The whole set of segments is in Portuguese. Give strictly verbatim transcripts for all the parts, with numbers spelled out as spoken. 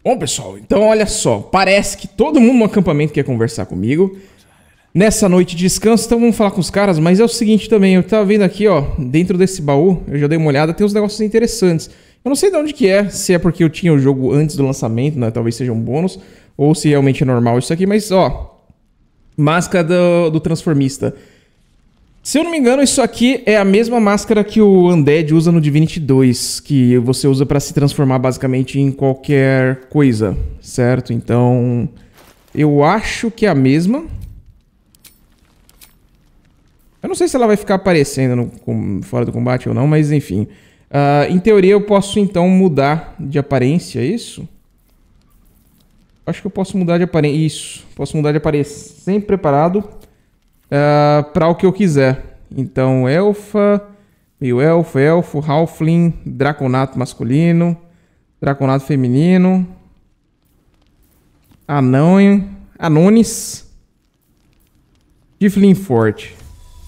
Bom, pessoal, então olha só. Parece que todo mundo no acampamento quer conversar comigo. Nessa noite de descanso, então vamos falar com os caras. Mas é o seguinte também, eu tava vendo aqui, ó, dentro desse baú, eu já dei uma olhada, tem uns negócios interessantes. Eu não sei de onde que é, se é porque eu tinha o jogo antes do lançamento, né? Talvez seja um bônus, ou se realmente é normal isso aqui, mas ó, máscara do, do transformista. Se eu não me engano, isso aqui é a mesma máscara que o Undead usa no Divinity dois, que você usa pra se transformar basicamente em qualquer coisa, certo? Então, eu acho que é a mesma. Eu não sei se ela vai ficar aparecendo no, fora do combate ou não, mas enfim. Uh, em teoria eu posso então mudar de aparência, é isso? Acho que eu posso mudar de aparência. Isso, posso mudar de aparência. Sempre preparado uh, para o que eu quiser. Então, elfa, meio elfo, elfo, halfling, draconato masculino, draconato feminino, anão, anones, tiefling forte.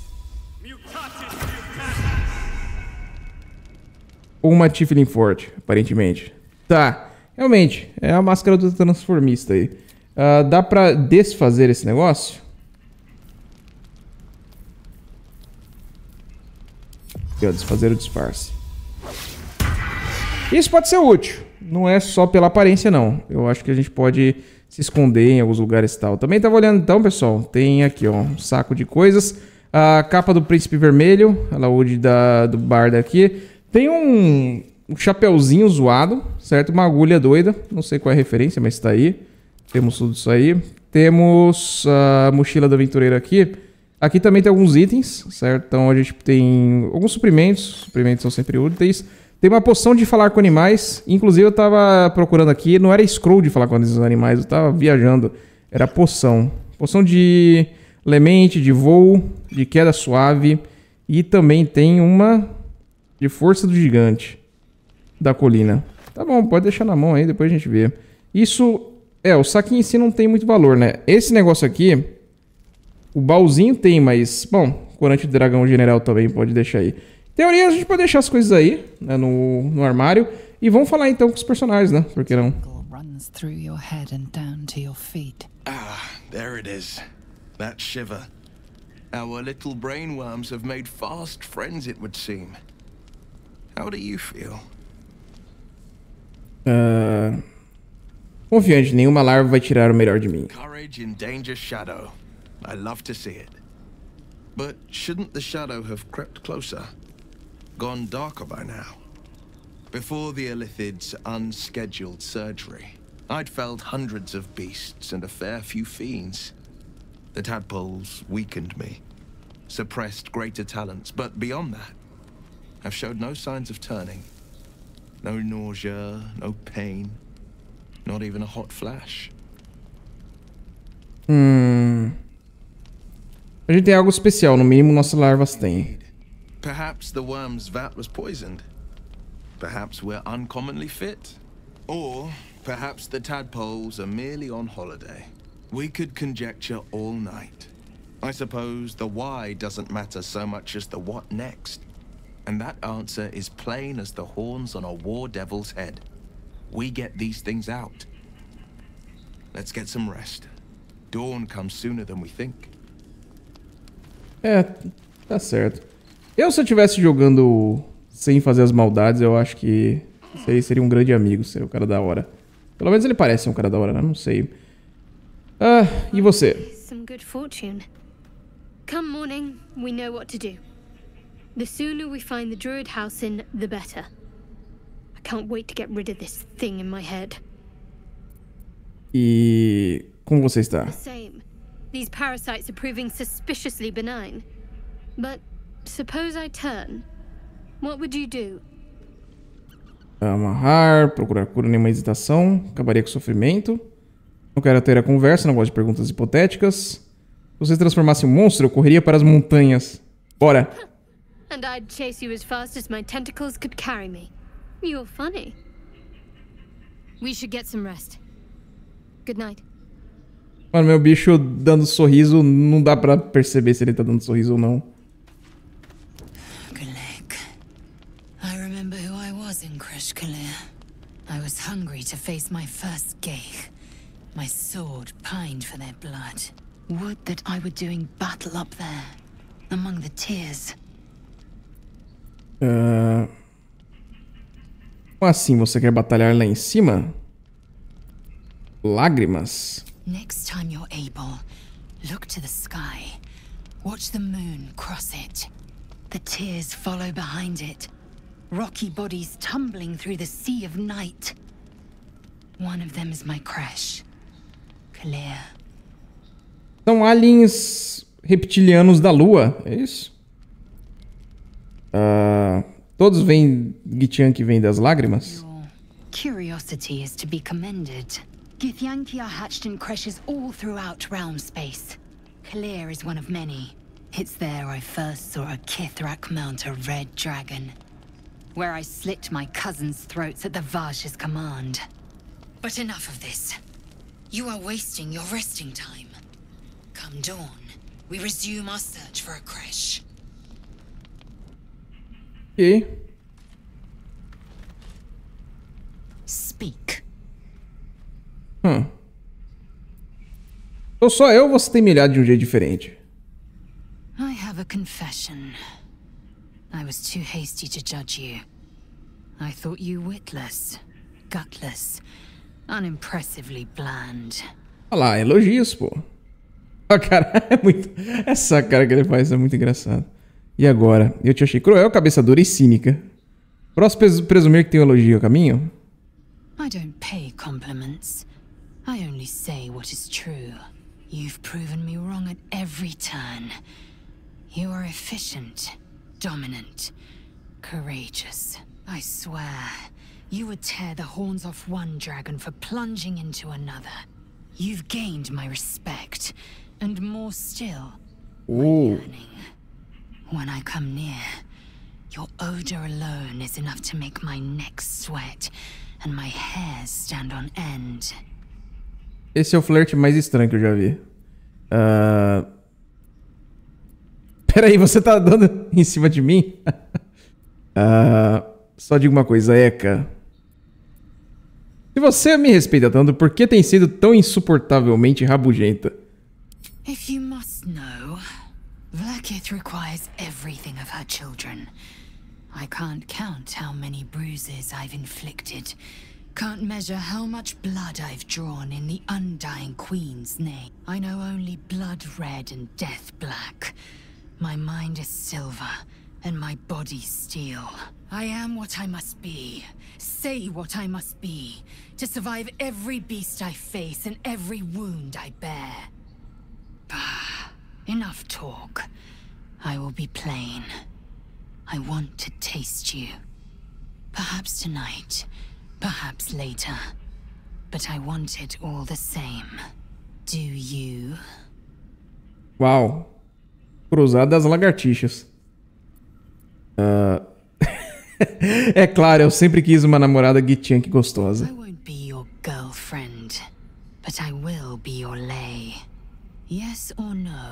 Ou uma tiefling forte, aparentemente. Tá, realmente, é a máscara do transformista aí. Uh, dá pra desfazer esse negócio? Aqui, ó, desfazer o disfarce. Isso pode ser útil. Não é só pela aparência, não. Eu acho que a gente pode se esconder em alguns lugares e tal. Também tava olhando então, pessoal. Tem aqui, ó, um saco de coisas. A capa do Príncipe Vermelho. A laúde da, do Barda aqui. Tem um, um chapeuzinho zoado, certo? Uma agulha doida. Não sei qual é a referência, mas tá aí. Temos tudo isso aí. Temos a mochila do aventureiro aqui. Aqui também tem alguns itens, certo? Então a gente tem alguns suprimentos. Suprimentos são sempre úteis. Tem uma poção de falar com animais. Inclusive eu tava procurando aqui. Não era scroll de falar com os animais. Eu tava viajando. Era poção. Poção de lemente, de voo, de queda suave. E também tem uma... de força do gigante da colina. Tá bom, pode deixar na mão aí, depois a gente vê. Isso, é, o saquinho em si não tem muito valor, né? Esse negócio aqui, o baúzinho tem, mas, bom, corante do dragão general também pode deixar aí. Em teoria, a gente pode deixar as coisas aí, né, no, no armário. E vamos falar então com os personagens, né? Por que não? Ah, there it is. That shiver. Our little brainworms have made fast friends, it would seem. How do you feel? Uh, confiante, nenhuma larva vai tirar o melhor de mim. Courage in danger shadow. I love to see it. But shouldn't the shadow have crept closer? Gone darker by now? Before the Illithid's unscheduled surgery, I'd felled hundreds of beasts and a fair few fiends. The tadpoles weakened me, suppressed greater talents, but beyond that, I've showed no signs of turning. No nausea, no pain, not even a hot flash. Hum. A gente tem algo especial, no mínimo nossas larvas têm. Perhaps the worm's vat was poisoned. Perhaps we're uncommonly fit. Or perhaps the tadpoles are merely on holiday. We could conjecture all night. I suppose the why doesn't matter so much as the what next. And that answer is plain as the horns on a war devil's head. We get these things out. Let's get some rest. Dawn comes sooner than we think. É, tá certo. Eu, se eu estivesse jogando sem fazer as maldades, eu acho que seria, seria um grande amigo, seria um cara da hora. Pelo menos ele parece um cara da hora, né? Não sei. Ah, e você? Some good fortune. Come morning, we know what to do. The sooner we find the druid house in, the better. I can't wait to get rid of this thing in my head. E como você está? The same. These parasites are proving suspiciously benign. But suppose I turn. What would you do? Amarrar, procurar cura, nenhuma hesitação. Acabaria com o sofrimento. Não quero ter a conversa, não gosto de perguntas hipotéticas. Se você se transformasse em um monstro, eu correria para as montanhas. Bora! And I'd chase you as fast as my tentacles could carry me. You're funny. We should get some rest. Good night. Mano, meu bicho dando sorriso, não dá pra perceber se ele tá dando sorriso ou não. Galek. I remember who I was in Crashkalir. I was hungry. hungry to face my first Geich. My sword pined for their blood. Would that I were doing battle up there, among the tears. Uh... Como assim você quer batalhar lá em cima? Lágrimas. Next time you're able, look to the sky. Watch the moon cross it. The tears follow behind it. Rocky bodies tumbling through the sea of night. One of them is my crash. Clear. São aliens reptilianos da lua, é isso? Uh, todos vêm... Githyanki vem das lágrimas? Your curiosity is to be commended. Githyanki are hatched in creches all throughout realm space. Clear is one of many. It's there I first saw a Kithrak mount a red dragon. Where I slit my cousins' throats at the Vash's command. But enough of this. You are wasting your resting time. Come dawn, we resume our search for a creche. E? Speak. Hum. Ou só eu ou você tem me olhado de um jeito diferente? I have a confession. I was too hasty to judge you. I thought you witless, gutless, unimpressively bland. Olha lá, elogios, pô. A cara é muito... Essa cara que ele faz é muito engraçado. E agora? Eu te achei cruel, cabeça dura e cínica. Posso presumir que tem um elogio a caminho? I don't pay compliments. I only say what is true. You've proven me wrong at every turn. You are efficient, dominant, courageous. I swear, you would tear the horns off one dragon for plunging into another. You've gained my respect, and more still, my yearning. When I come near, your odor alone is enough to make my neck sweat and my hairs stand on end. Esse é o flerte mais estranho que eu já vi. Uh... Peraí, você tá dando em cima de mim? uh... Só digo uma coisa, Eka. Se você me respeita tanto, por que tem sido tão insuportavelmente rabugenta? If you must know, Vlaakith requires everything of her children. I can't count how many bruises I've inflicted. Can't measure how much blood I've drawn in the Undying Queen's name. I know only blood red and death black. My mind is silver, and my body steel. I am what I must be, say what I must be, to survive every beast I face and every wound I bear. Bah, enough talk. I will be plain. I want to taste you. Perhaps tonight, perhaps later. But I want it all the same. Do you? Uau. Cruzada das lagartixas. Uh... É claro, eu sempre quis uma namorada Githyanki gostosa. I won't be your girlfriend, but I will be your lay. Yes or no?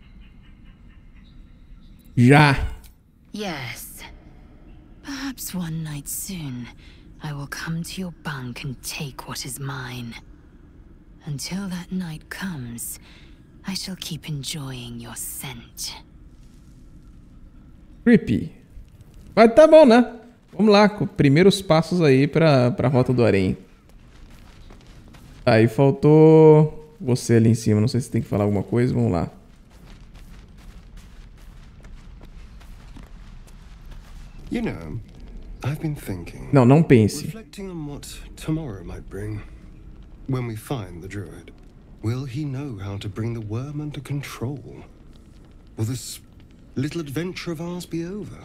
Já. Yes. Perhaps one night soon, I will come to your bunk and take what is mine. Until that night comes, I shall keep enjoying your scent. Creepy. Mas tá bom, né? Vamos lá, primeiros passos aí pra, pra Rota do Harém. Aí faltou você ali em cima, não sei se tem que falar alguma coisa, vamos lá. You know, I've been thinking. Não, não pense. Reflecting on what tomorrow might bring. When we find the druid, will he know how to bring the worm under control? Will this little adventure of ours be over?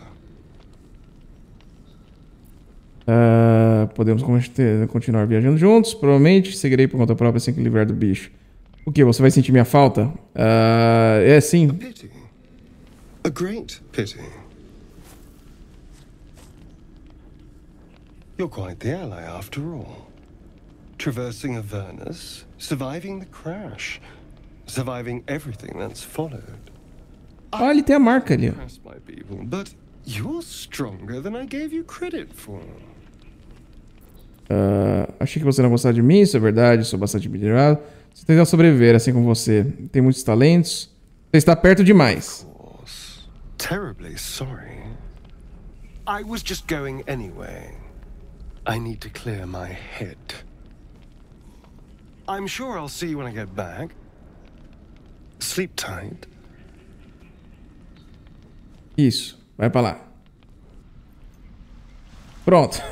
Uh, podemos continuar viajando juntos, provavelmente. Seguirei por conta própria sem que livrar do bicho. O que? Você vai sentir minha falta? Uh, é sim. A pity. A great pity. You're quite the ally after all. Traversing Avernus, surviving the crash, surviving everything that's followed. Ah, ele tem a marca ali. My people, but you're stronger than I gave you credit for. Uh, achei que você não gostava de mim, isso é verdade, sou bastante admirado. Você tenta sobreviver, assim como você. Tem muitos talentos. Você está perto demais. Terribly sorry. I was just going anyway. I need to clear my head. I'm sure I'll see you when I get back. Sleep tight. Isso, vai pra lá. Pronto.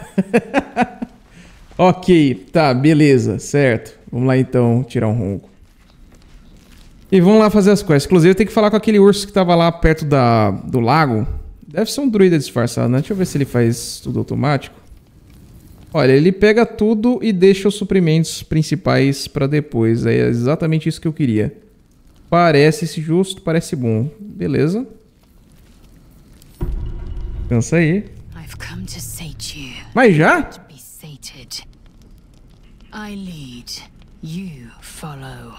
Ok, tá, beleza, certo. Vamos lá então tirar um ronco. E vamos lá fazer as quests. Inclusive eu tenho que falar com aquele urso que tava lá perto da, do lago. Deve ser um druida disfarçado, né? Deixa eu ver se ele faz tudo automático. Olha, ele pega tudo e deixa os suprimentos principais pra depois. É exatamente isso que eu queria. Parece justo, parece bom. Beleza. Cansa aí. Mas já? I lead, you follow.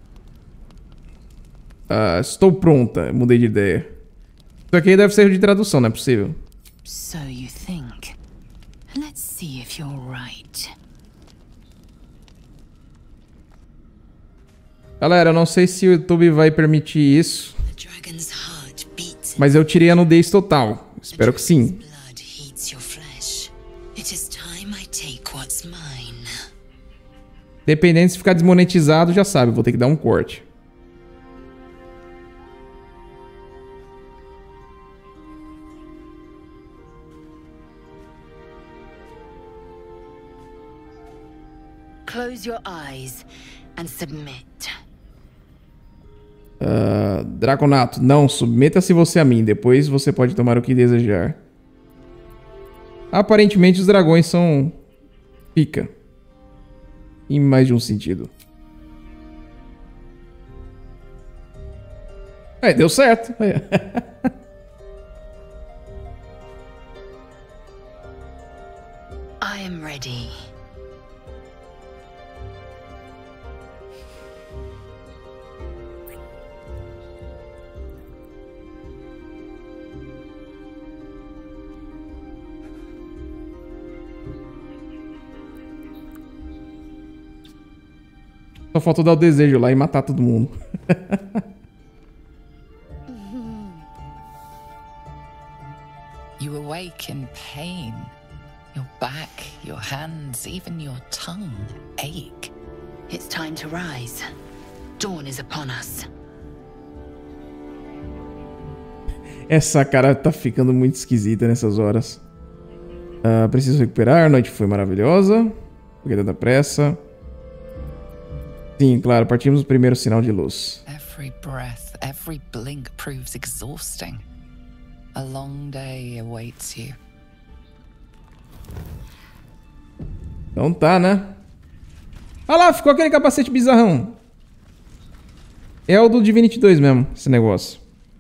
Ah, estou pronta. Mudei de ideia. Isso aqui deve ser de tradução, não é possível. So you think. Let's see if you're right. Galera, eu não sei se o YouTube vai permitir isso. Mas eu tirei a nudez total. Espero que sim. Dependendo se ficar desmonetizado, já sabe, vou ter que dar um corte. Close your eyes and submit. Uh, Draconato, não, submeta-se você a mim. Depois você pode tomar o que desejar. Aparentemente os dragões são pica. Em mais de um sentido. É, deu certo. I am ready. Só faltou dar o desejo lá e matar todo mundo. You awake in pain. Your back, your hands, even your tongue ache. It's time to rise. Dawn is upon us. Essa cara tá ficando muito esquisita nessas horas. Uh, preciso recuperar. A noite foi maravilhosa. Por que tanta pressa? Sim, claro, partimos do primeiro sinal de luz. Every breath, every blink proves exhausting. A long day awaits you. Então tá, né? Ah lá, ficou aquele capacete bizarrão. É o do Divinity dois mesmo, esse negócio.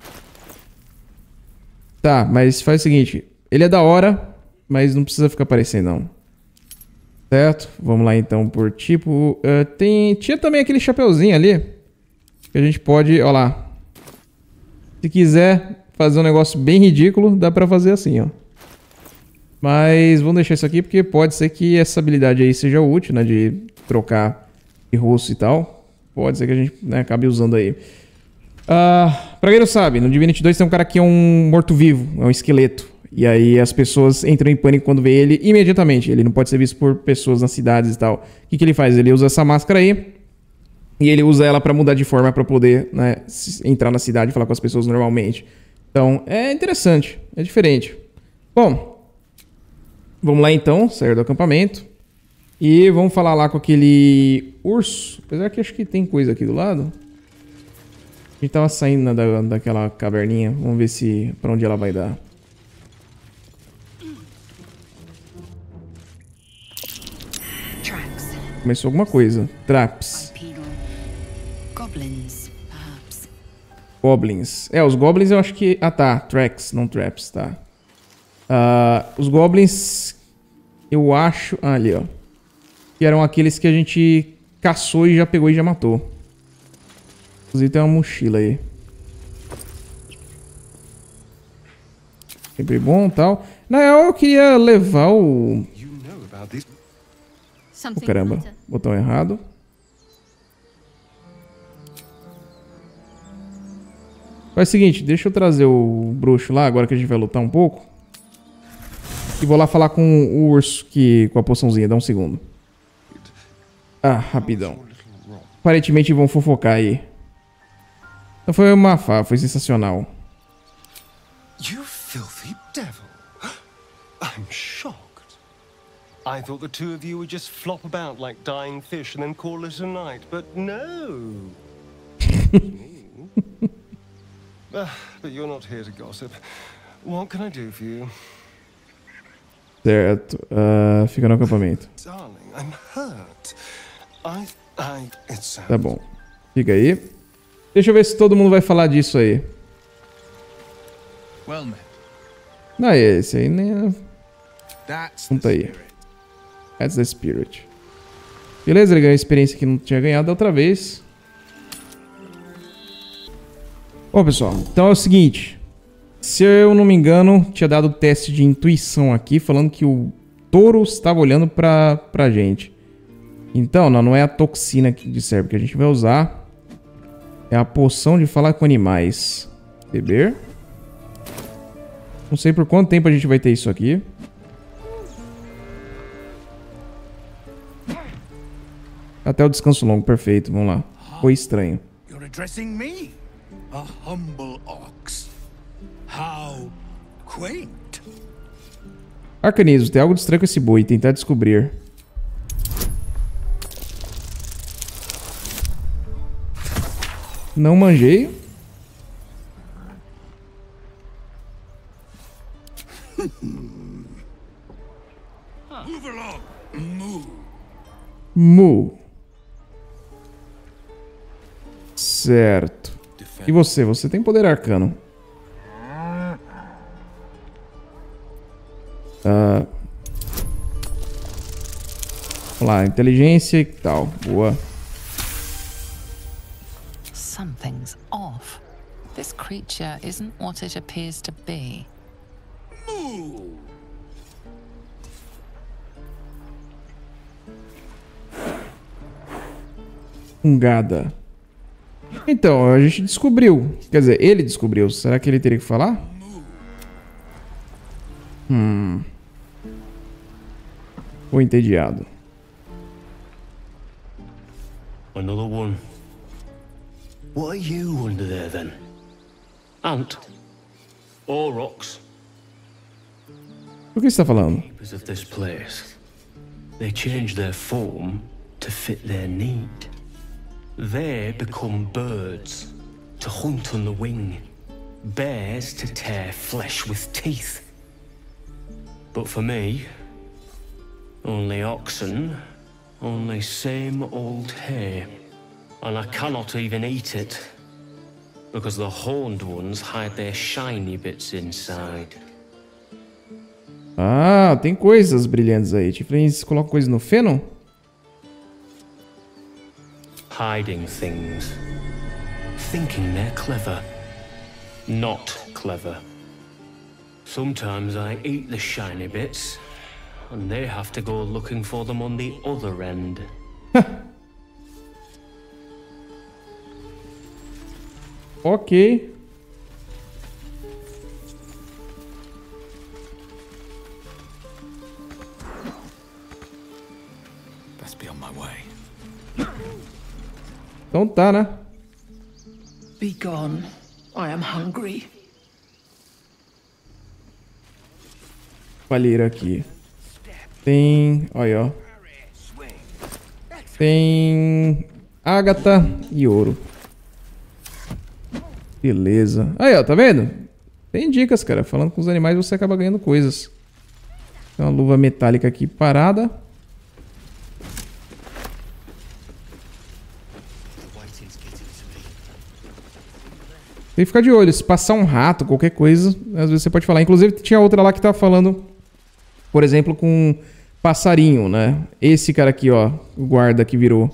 Tá, mas faz o seguinte. Ele é da hora, mas não precisa ficar aparecendo, não. Certo? Vamos lá então por tipo... Uh, tem, tinha também aquele chapeuzinho ali. Que a gente pode... Ó lá. Se quiser fazer um negócio bem ridículo, dá pra fazer assim, ó. Mas vamos deixar isso aqui porque pode ser que essa habilidade aí seja útil, né? De trocar de rosto e tal. Pode ser que a gente, né, acabe usando aí. Uh, pra quem não sabe, no Divinity dois tem um cara que é um morto-vivo. É um esqueleto. E aí as pessoas entram em pânico quando vê ele imediatamente. Ele não pode ser visto por pessoas nas cidades e tal. O que, que ele faz? Ele usa essa máscara aí. E ele usa ela pra mudar de forma pra poder, né, entrar na cidade e falar com as pessoas normalmente. Então é interessante. É diferente. Bom. Vamos lá então. Sair do acampamento. E vamos falar lá com aquele urso. Apesar que acho que tem coisa aqui do lado. A gente tava saindo da, daquela caverninha. Vamos ver se pra onde ela vai dar. Começou alguma coisa. Traps. Goblins, perhaps. Goblins. É, os goblins eu acho que... Ah, tá. Tracks, não traps, tá. Uh, os goblins... Eu acho... Ah, ali, ó. Que eram aqueles que a gente caçou e já pegou e já matou. Inclusive tem uma mochila aí. Sempre bom e tal. Na real, eu queria levar o... Oh, caramba, botão errado. Faz o seguinte, deixa eu trazer o bruxo lá, agora que a gente vai lutar um pouco. E vou lá falar com o urso que, com a poçãozinha, dá um segundo. Ah, rapidão. Aparentemente vão fofocar aí. Então foi uma fa, foi sensacional. You filthy devil. I'm shocked. I thought the two of you would just flop about like dying fish and then call it a night, but no. uh, but you're not here to gossip. What can I do for you? Certo. Uh, fica no acampamento. Darling, I'm hurt. I, I, it's Tá bom. Fica aí. Deixa eu ver se todo mundo vai falar disso aí. Well met. Não, esse aí nem... That's Não the tá aí. spirit. That's the spirit. Beleza, ele ganhou experiência que não tinha ganhado da outra vez. Bom, pessoal, então é o seguinte. Se eu não me engano, tinha dado teste de intuição aqui, falando que o touro estava olhando pra, pra gente. Então, não, não é a toxina de serve que a gente vai usar. É a poção de falar com animais. Beber. Não sei por quanto tempo a gente vai ter isso aqui. Até o descanso longo, perfeito, vamos lá. Foi estranho. You're addressing me, a humble ox. How quaint. Arcanismo, tem algo de estranho com esse boi, tentar descobrir. Não manjei. Move along. Move. Mu. Certo. E você? Você tem poder arcano. Ah. Vamos lá, inteligência e tal. Boa. Something's off. This creature isn't what it appears to be. Move. Fungada. Então, a gente descobriu. Quer dizer, ele descobriu. Será que ele teria que falar? Hum. Tô entediado. Another one. What are you under there then? Ant? Or rocks? O que você tá falando? Keepers of this place. They change their form to fit their need. They become birds to hunt on the wing, bears to tear flesh with teeth. But for me, only oxen, only same old hay, and I cannot even eat it, because the horned ones hide their shiny bits inside. Ah, tem coisas brilhantes aí. Tiflins coloca coisa no feno? Hiding things. Thinking they're clever. Not clever. Sometimes I eat the shiny bits, and they have to go looking for them on the other end. Ok. Best be on my way. Então tá, né? Be gone. I am hungry. Palheira aqui. Tem... Olha, ó. Tem... ágata e ouro. Beleza. Aí, ó, tá vendo? Tem dicas, cara. Falando com os animais você acaba ganhando coisas. Tem uma luva metálica aqui parada. Tem que ficar de olho. Se passar um rato, qualquer coisa, às vezes você pode falar. Inclusive, tinha outra lá que tava falando, por exemplo, com passarinho, né? Esse cara aqui, ó. O guarda que virou.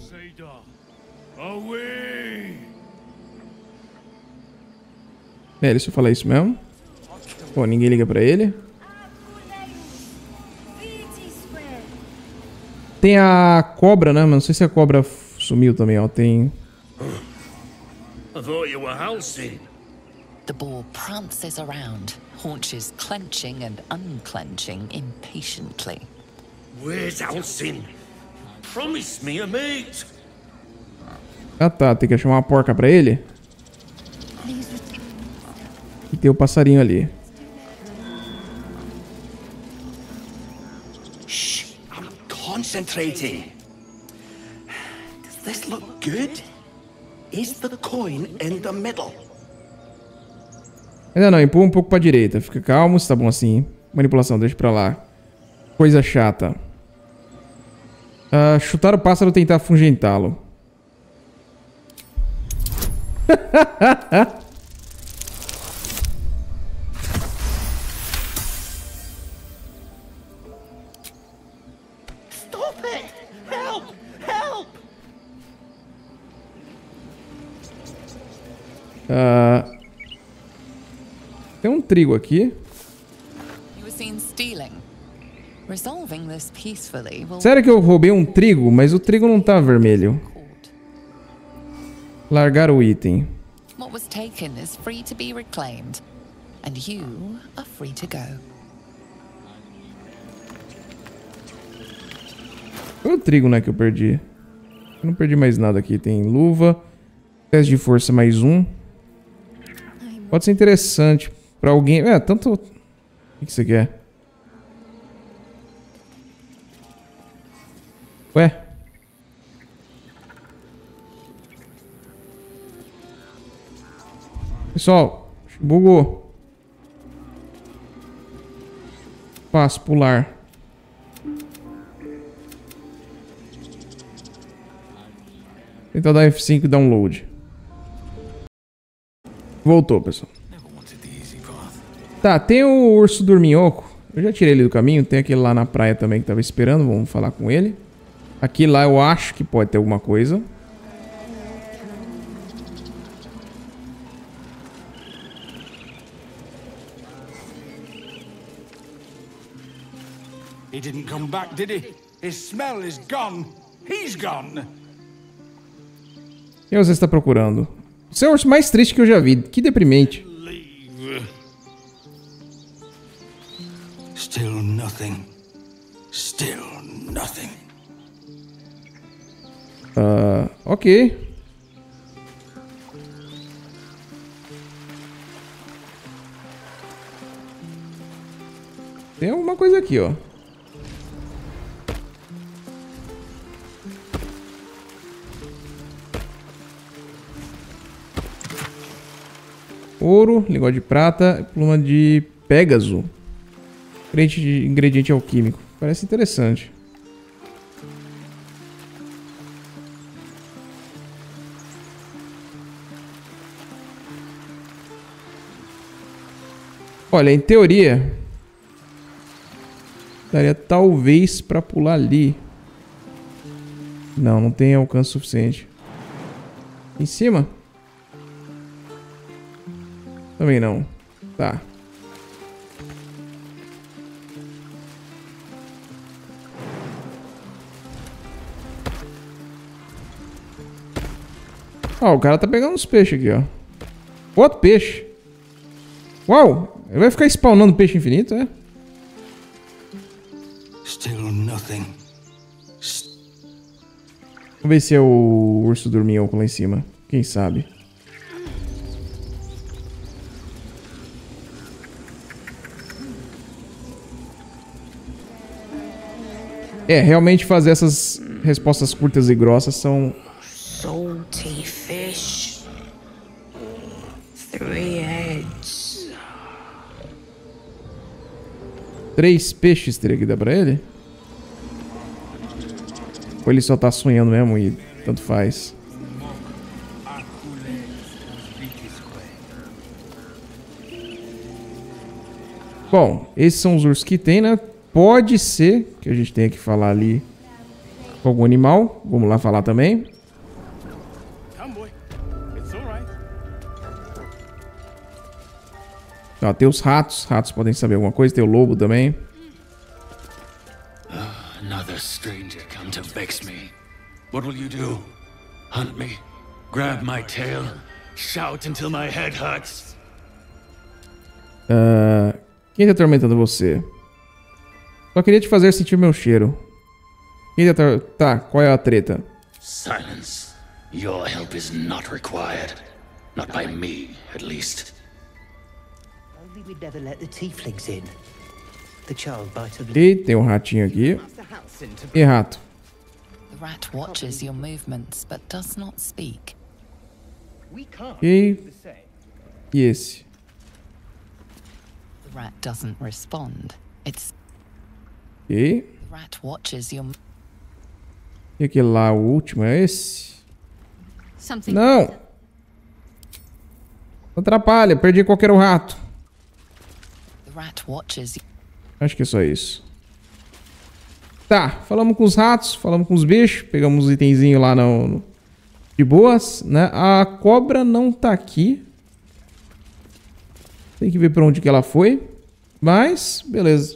É, deixa eu falar isso mesmo. Pô, ninguém liga pra ele. Tem a cobra, né? Mas não sei se a cobra sumiu também, ó. Tem... I thought you were Halcyon. The boar prances around, haunches clenching and unclenching impatiently. Where's Halcyon? Promise me a mate. Ah tá, tem que achar uma porca pra ele. E tem o passarinho ali. Shh, I'm concentrating. Does this look good? Is the coin in the middle? Ainda não, empurra um pouco pra direita. Fica calmo, se tá bom assim. Manipulação, deixa pra lá. Coisa chata. Uh, chutar o pássaro ou tentar afugentá-lo. Stop it! Help! Help! Uh, tem um trigo aqui. You were seen stealing. Resolving this peacefully will... Sério que eu roubei um trigo, mas o trigo não tá vermelho. Largar o item. What was taken is free to be reclaimed, and you are free to go. Foi o trigo, né, que eu perdi. Eu não perdi mais nada aqui. Tem luva. Teste de força mais um. Pode ser interessante pra alguém. É, tanto... O que que você quer? Ué? Pessoal, bugou. Passo, pular. Tentar dar F cinco e download. Voltou, pessoal. Tá, tem o urso dorminhoco. Eu já tirei ele do caminho. Tem aquele lá na praia também que tava esperando. Vamos falar com ele. Aqui lá eu acho que pode ter alguma coisa. He didn't come back, did he? His smell is gone. He's gone. Quem você está procurando? Você é o urso mais triste que eu já vi. Que deprimente. Still nothing. Still nothing. Uh, ok. Tem alguma coisa aqui, ó. Ouro, lingote de prata, pluma de Pégaso. Frente de ingrediente alquímico. Parece interessante. Olha, em teoria daria talvez pra pular ali. Não, não tem alcance suficiente. Em cima? Também não. Tá. Ó, o cara tá pegando uns peixes aqui, ó. Outro peixe. Uau! Ele vai ficar spawnando peixe infinito, é? Still nothing. Vamos ver se é o urso dorminhoco lá em cima. Quem sabe? É, realmente fazer essas respostas curtas e grossas são... Salty fish. Three heads. Três peixes teria que dar pra ele? Ou ele só tá sonhando mesmo e tanto faz? Bom, esses são os ursos que tem, né? Pode ser que a gente tenha que falar ali com algum animal. Vamos lá falar também. Ó, tem os ratos. Ratos podem saber alguma coisa. Tem o lobo também. Another stranger come to to vex me. What will you do? Hunt me? Grab my tail? Shout until my head hurts? Uh, quem tá atormentando você? Só queria te fazer sentir meu cheiro. Quem tá, tá, qual é a treta? Silence. Your help is not required. Not by me, at least. Only we'd never let the tieflings in. The child bite of E tem um ratinho aqui. E rato. The rat watches your movements, but does not speak. E, e esse? The rat doesn't respond. It's E, the rat watches your e aquele lá, o último, é esse? Something. Não! Atrapalha, perdi qualquer um rato. the rat watches you. Acho que é só isso. Tá, falamos com os ratos, falamos com os bichos, pegamos os itenzinhos lá no, no, de boas, né? A cobra não tá aqui. Tem que ver pra onde que ela foi. Mas, beleza.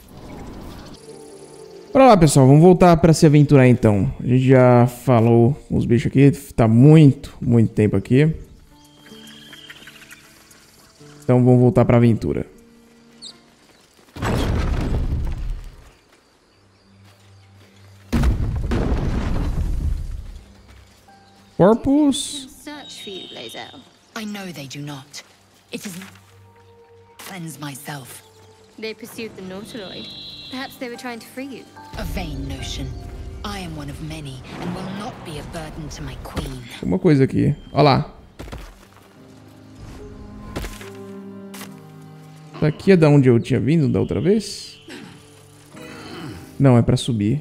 Bora lá, pessoal, vamos voltar pra se aventurar então. A gente já falou com os bichos aqui, tá muito, muito tempo aqui. Então vamos voltar pra aventura. Corpus. Search for you, Lae'zel. I know they do not. It is cleanse myself. They pursued the Nautiloid. Perhaps they were trying to free you. A vain notion. I am one of many and will not be a burden to my queen. Uma coisa aqui. Olha lá. Isso aqui é da onde eu tinha vindo da outra vez? Não, é pra subir.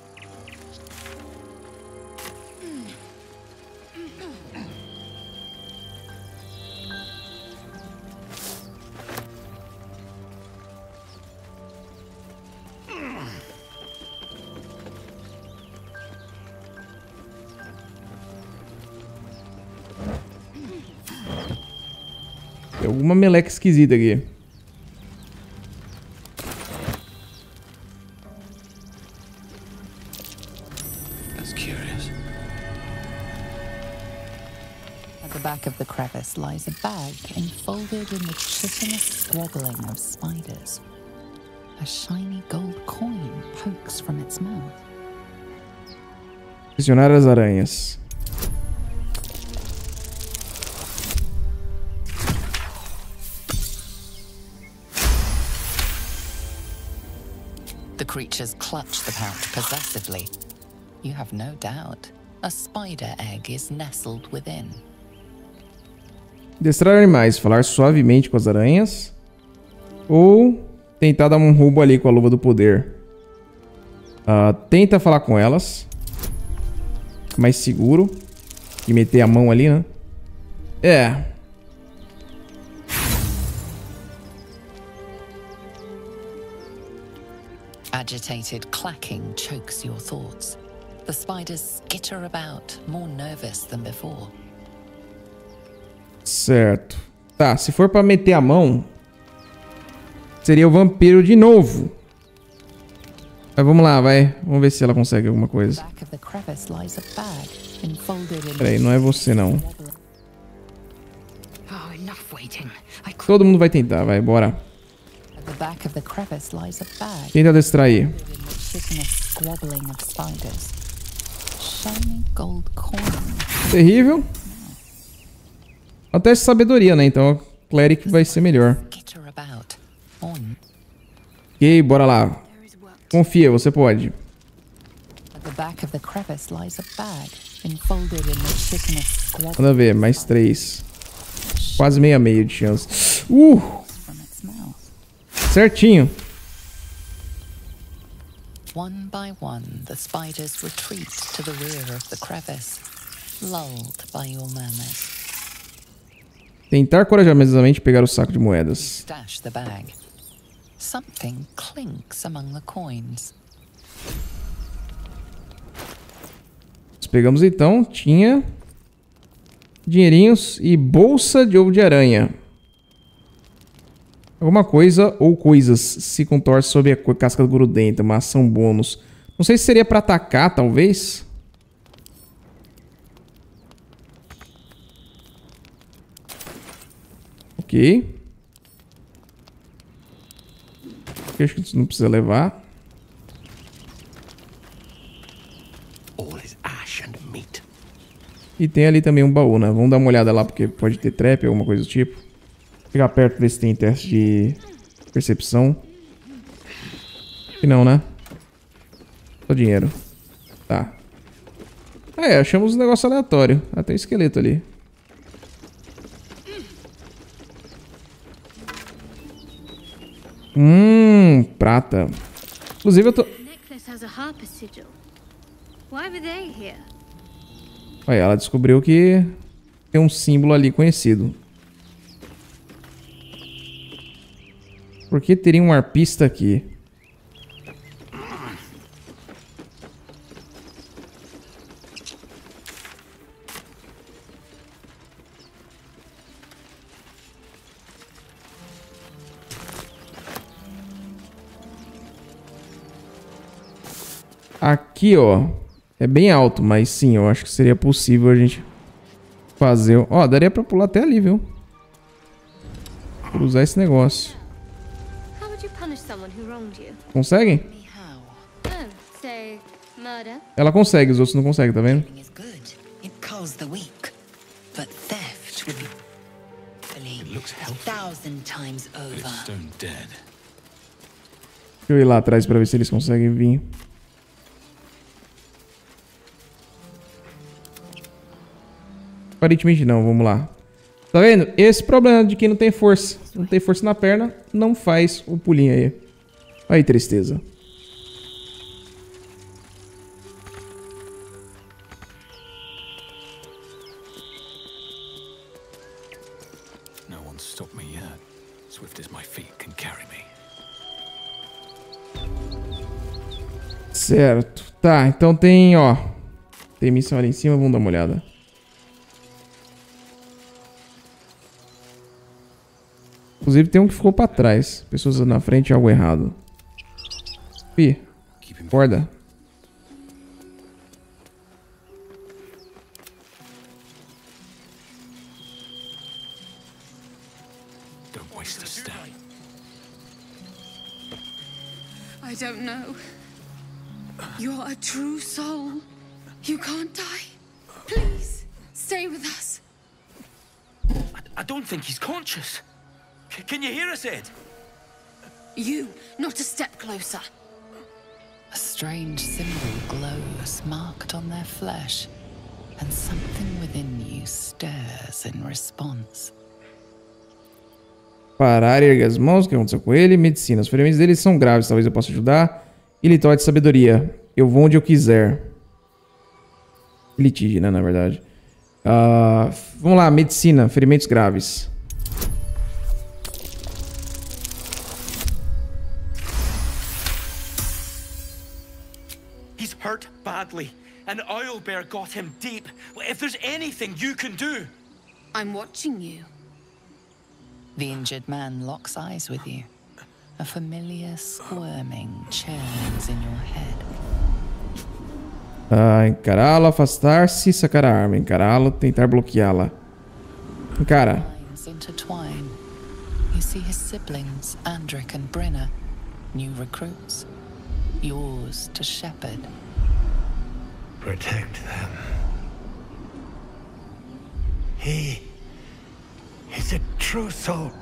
Tem alguma meleca esquisita aqui. That's curious. At the back of the crevice lies a bag enfolded in the chitinous squabbling of spiders. A shiny gold coin pokes from its mouth. Pressionar as aranhas. The creatures clutch the pouch possessively. You have no doubt. A spider egg is nestled within. Destrar animais, falar suavemente com as aranhas. Ou tentar dar um roubo ali com a luva do poder. Uh, tenta falar com elas. Mais seguro. E meter a mão ali, né? É. Agitated clacking chokes your thoughts. The spiders skitter about, more nervous than before. Certo. Tá, se for pra meter a mão, seria o vampiro de novo. Mas vamos lá, vai. Vamos ver se ela consegue alguma coisa. Peraí, não é você não. Todo mundo vai tentar, vai, bora. Tenta distrair. Terrível. Até sabedoria, né? Então, Cleric vai ser melhor. Ok, bora lá. Confia, você pode. Manda ver, mais três. Quase meia meia de chance. Uh! Certinho. One by one, the spiders retreat to the rear of the crevice, lulled by your murmurs. Tentar corajosamente pegar o saco de moedas. Stash the bag. Something clinks among the coins. Nós pegamos então, tinha dinheirinhos e bolsa de ovo de aranha. Alguma coisa ou coisas se contorce sob a casca grudenta, uma ação bônus. Não sei se seria pra atacar, talvez. Ok. Aqui acho que isso não precisa levar. E tem ali também um baú, né? Vamos dar uma olhada lá, porque pode ter trap, alguma coisa do tipo. Chegar perto, ver se tem teste de percepção. E não, né? Só dinheiro. Tá. Ah, é, achamos um negócio aleatório. Ah, tem um esqueleto ali. Hum, prata. Inclusive eu tô... Olha, ela descobriu que tem um símbolo ali conhecido. Por que teria um arpista aqui? Aqui, ó. É bem alto, mas sim, eu acho que seria possível a gente fazer... Ó, daria pra pular até ali, viu? Por usar esse negócio. Conseguem? Ela consegue, os outros não conseguem, tá vendo? Deixa eu ir lá atrás pra ver se eles conseguem vir. Aparentemente não, vamos lá. Tá vendo? Esse problema de quem não tem força. Não tem força na perna, não faz o pulinho aí. Aí, tristeza. Certo. Tá, então tem, ó. Tem missão ali em cima, vamos dar uma olhada. Inclusive tem um que ficou pra trás. Pessoas na frente, algo errado. Ih, acorda. Don't waste a step. I don't know. You're a true soul. You can't die. Please, stay with us. I, I don't think he's conscious. C can you hear us, Ed? You, not a step closer. A strange symbol glows, marked on their flesh, and something within you stirs in response. Parar e erguer as mãos, o que aconteceu com ele? Medicina, os ferimentos dele são graves, talvez eu possa ajudar. E litóide de sabedoria, eu vou onde eu quiser. Litígio, né, na verdade. Uh, vamos lá, medicina, ferimentos graves. He's hurt badly, and Owlbear got him deep. If there's anything you can do... I'm watching you. The injured man locks eyes with you. A familiar squirming churns in your head. Ah, encará-lo, afastar-se, sacar a arma. Encará-lo, tentar bloqueá-la. Encara. Lines intertwine. You see his siblings, Andric and Brenna, new recruits. Yours to shepherd. Protect them. He is a true soul.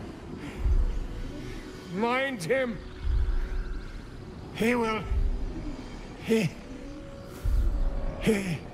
Mind him. He will. He. He.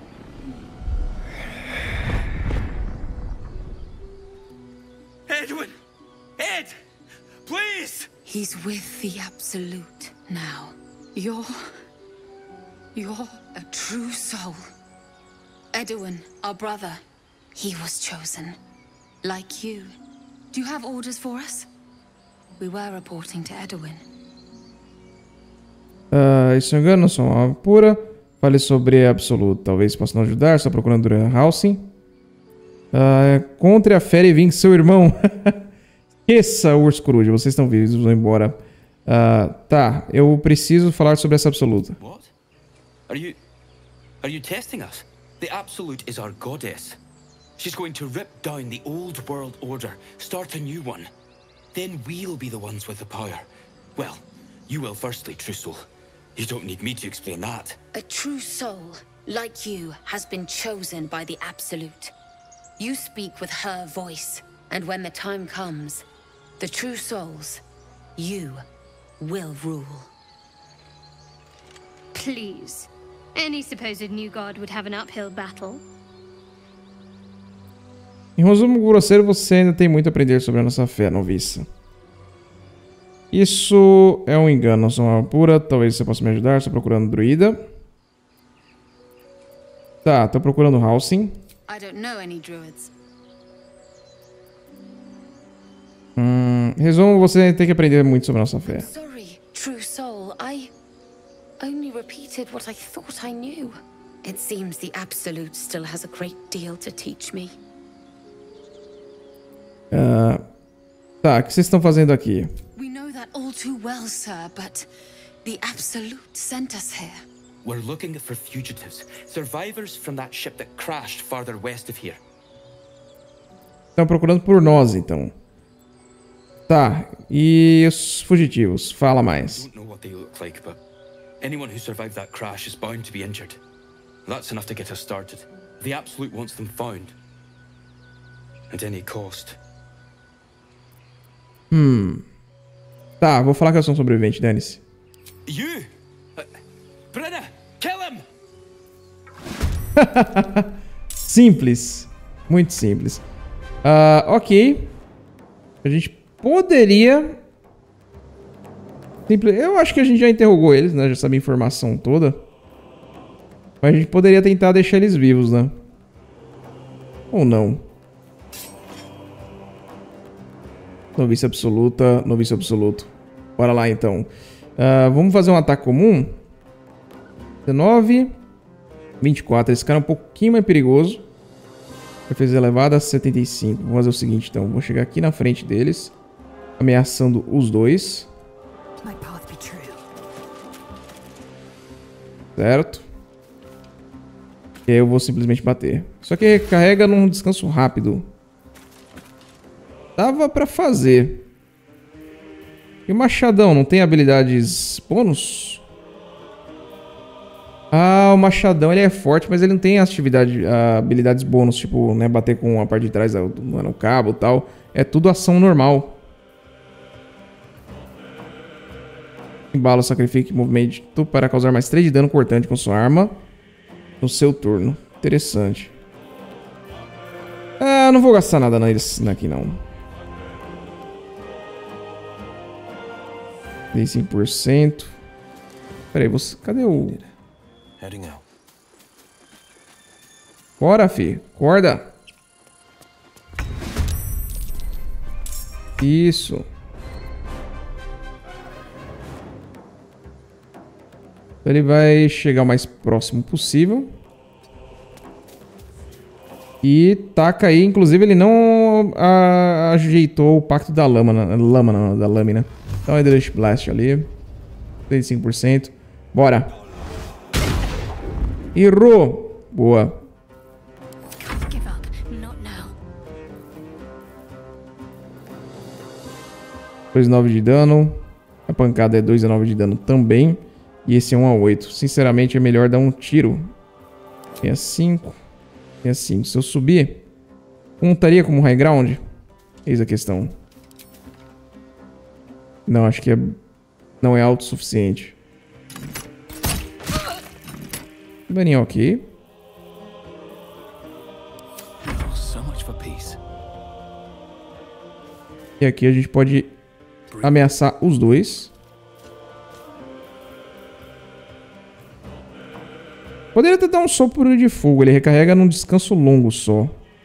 Edwin! Ed! Please! He's with the Absolute now. You're... You're a true soul. Edwin, our brother, he was chosen. Like you. Do you have orders for us? We were reporting to Edwin. Uh, isso não engano, sou uma pura. Fale sobre Absoluto. Talvez possa não ajudar. Estou procurando Halsin. Uh, contre a fera e vingue seu irmão. Esqueça, urso coruja. Vocês estão vivos, vão embora. Uh, tá, eu preciso falar sobre essa absoluta. Are you... Are you testing us? The Absolute is our goddess. She's going to rip down the old world order, start a new one. Then we'll be the ones with the power. Well, you will firstly, True Soul. You don't need me to explain that. A true soul, like you, has been chosen by the Absolute. You speak with her voice, and when the time comes, the true souls, you will rule. Please. Any supposed new god would have an uphill battle. Em resumo grosseiro, você ainda tem muito a aprender sobre a nossa fé, noviça. Isso é um engano, sou uma pura. Talvez você possa me ajudar. Estou procurando druida. Tá, tô procurando Halsin. I don't know any druids. Hum, resumo, você tem que aprender muito sobre a nossa fé. Sorry, true soul. I only repeated what I thought I knew. It seems the Absolute still has a great deal to teach me. Uh, tá, o que vocês estão fazendo aqui? We know that all too well, sir, but the Absolute sent us here. We're looking for fugitives, survivors from that ship that crashed farther west of here. Estão procurando por nós, então. Tá, e os fugitivos? Fala mais. I don't know what they look like, but anyone who survived that crash is bound to be injured. That's enough to get us started. The Absolute wants them found. At any cost. Hum. Tá, vou falar que eu sou um sobrevivente, dane-se. You! Uh, Brenna, kill him! Simples. Muito simples. Uh, ok. A gente poderia... Simples. Eu acho que a gente já interrogou eles, né? Já sabe a informação toda. Mas a gente poderia tentar deixar eles vivos, né? Ou não. Novice absoluta, novice absoluto. Bora lá, então. Uh, vamos fazer um ataque comum. dezenove. vinte e quatro. Esse cara é um pouquinho mais perigoso. Defesa elevada, setenta e cinco. Vou fazer o seguinte, então. Vou chegar aqui na frente deles. Ameaçando os dois. Certo. E aí eu vou simplesmente bater. Só que recarrega num descanso rápido. Dava pra fazer. E o machadão, não tem habilidades bônus? Ah, o machadão ele é forte, mas ele não tem atividade, uh, habilidades bônus. Tipo, né, bater com a parte de trás do, no cabo e tal. É tudo ação normal. Embalo, sacrifique movimento para causar mais três de dano cortante com sua arma no seu turno. Interessante. Ah, não vou gastar nada nesse aqui não. Dei cinco por cento. Pera aí, você... cadê o... Bora, fi. Acorda. Isso. Ele vai chegar o mais próximo possível. E taca aí. Inclusive, ele não a, ajeitou o pacto da lâmina. Lâmina, da lâmina. Então, é Eldritch Blast ali. trinta e cinco por cento. Bora. Errou. Boa. dois a nove de dano. A pancada é dois a nove de dano também. E esse é um a oito. Sinceramente, é melhor dar um tiro. Tem a cinco. Tem a cinco. Se eu subir, contaria como high ground? Eis a questão. Não, acho que é... não é alto o suficiente. Daninho ok. E aqui a gente pode ameaçar os dois. Poderia até dar um sopro de fogo. Ele recarrega num descanso longo só.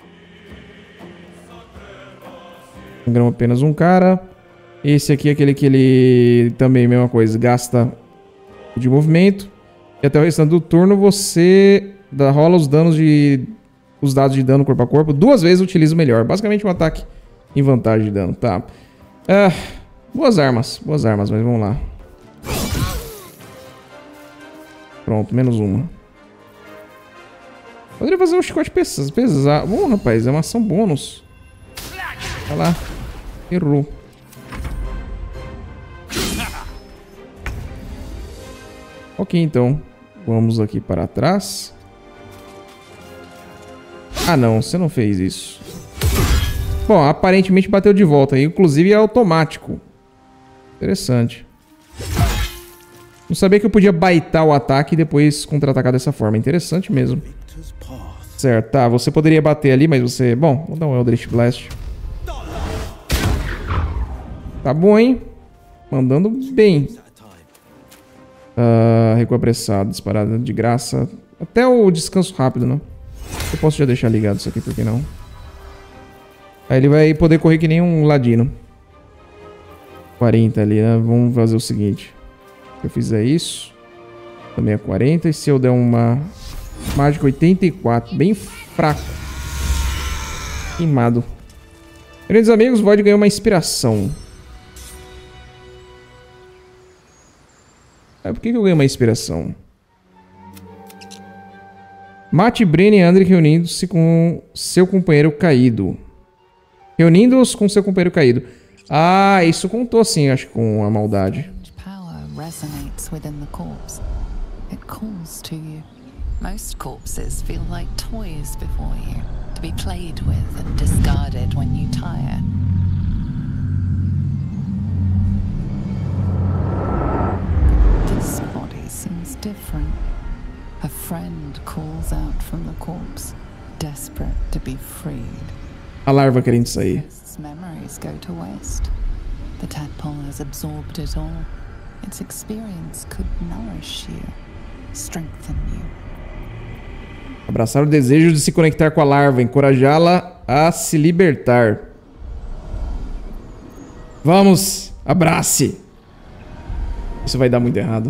Sangramos apenas um cara. Esse aqui é aquele que ele também, mesma coisa, gasta de movimento. E até o restante do turno você dá, rola os danos de... os dados de dano corpo a corpo. Duas vezes utiliza o melhor. Basicamente um ataque em vantagem de dano. Tá. Ah, boas armas. Boas armas, mas vamos lá. Pronto, menos uma. Poderia fazer um chicote pesado. pesado. Bom, rapaz, é uma ação bônus. Olha lá. Errou. Ok, então. Vamos aqui para trás. Ah, não. Você não fez isso. Bom, aparentemente bateu de volta. Inclusive é automático. Interessante. Não sabia que eu podia baitar o ataque e depois contra-atacar dessa forma. Interessante mesmo. Certo, tá. Você poderia bater ali, mas você... Bom, vou dar um Eldritch Blast. Tá bom, hein? Mandando bem. Uh, recuo apressado, disparada de graça. Até o descanso rápido, né? Eu posso já deixar ligado isso aqui, por que não? Aí ele vai poder correr que nem um ladino. quarenta ali, né? Vamos fazer o seguinte. Se eu fizer isso, também é quarenta. E se eu der uma mágica oitenta e quatro, bem fraco. Queimado. Queridos amigos, Void ganhou uma inspiração. É, por que que eu ganhei uma inspiração? Mate Bren e Andric reunindo-se com seu companheiro caído. Reunindo-os com seu companheiro caído. Ah, isso contou sim, acho que com a maldade. Resonates within the corpse. It calls to you. Most corpses feel like toys before you, to be played with and discarded when you tire. This body seems different. A friend calls out from the corpse, desperate to be freed. A larva querendo sair. Its memories go to waste. The tadpole has absorbed it all. Its experience could nourish you, strengthen you. Abraçar o desejo de se conectar com a larva, encorajá-la a se libertar. Vamos, abrace. Isso vai dar muito errado.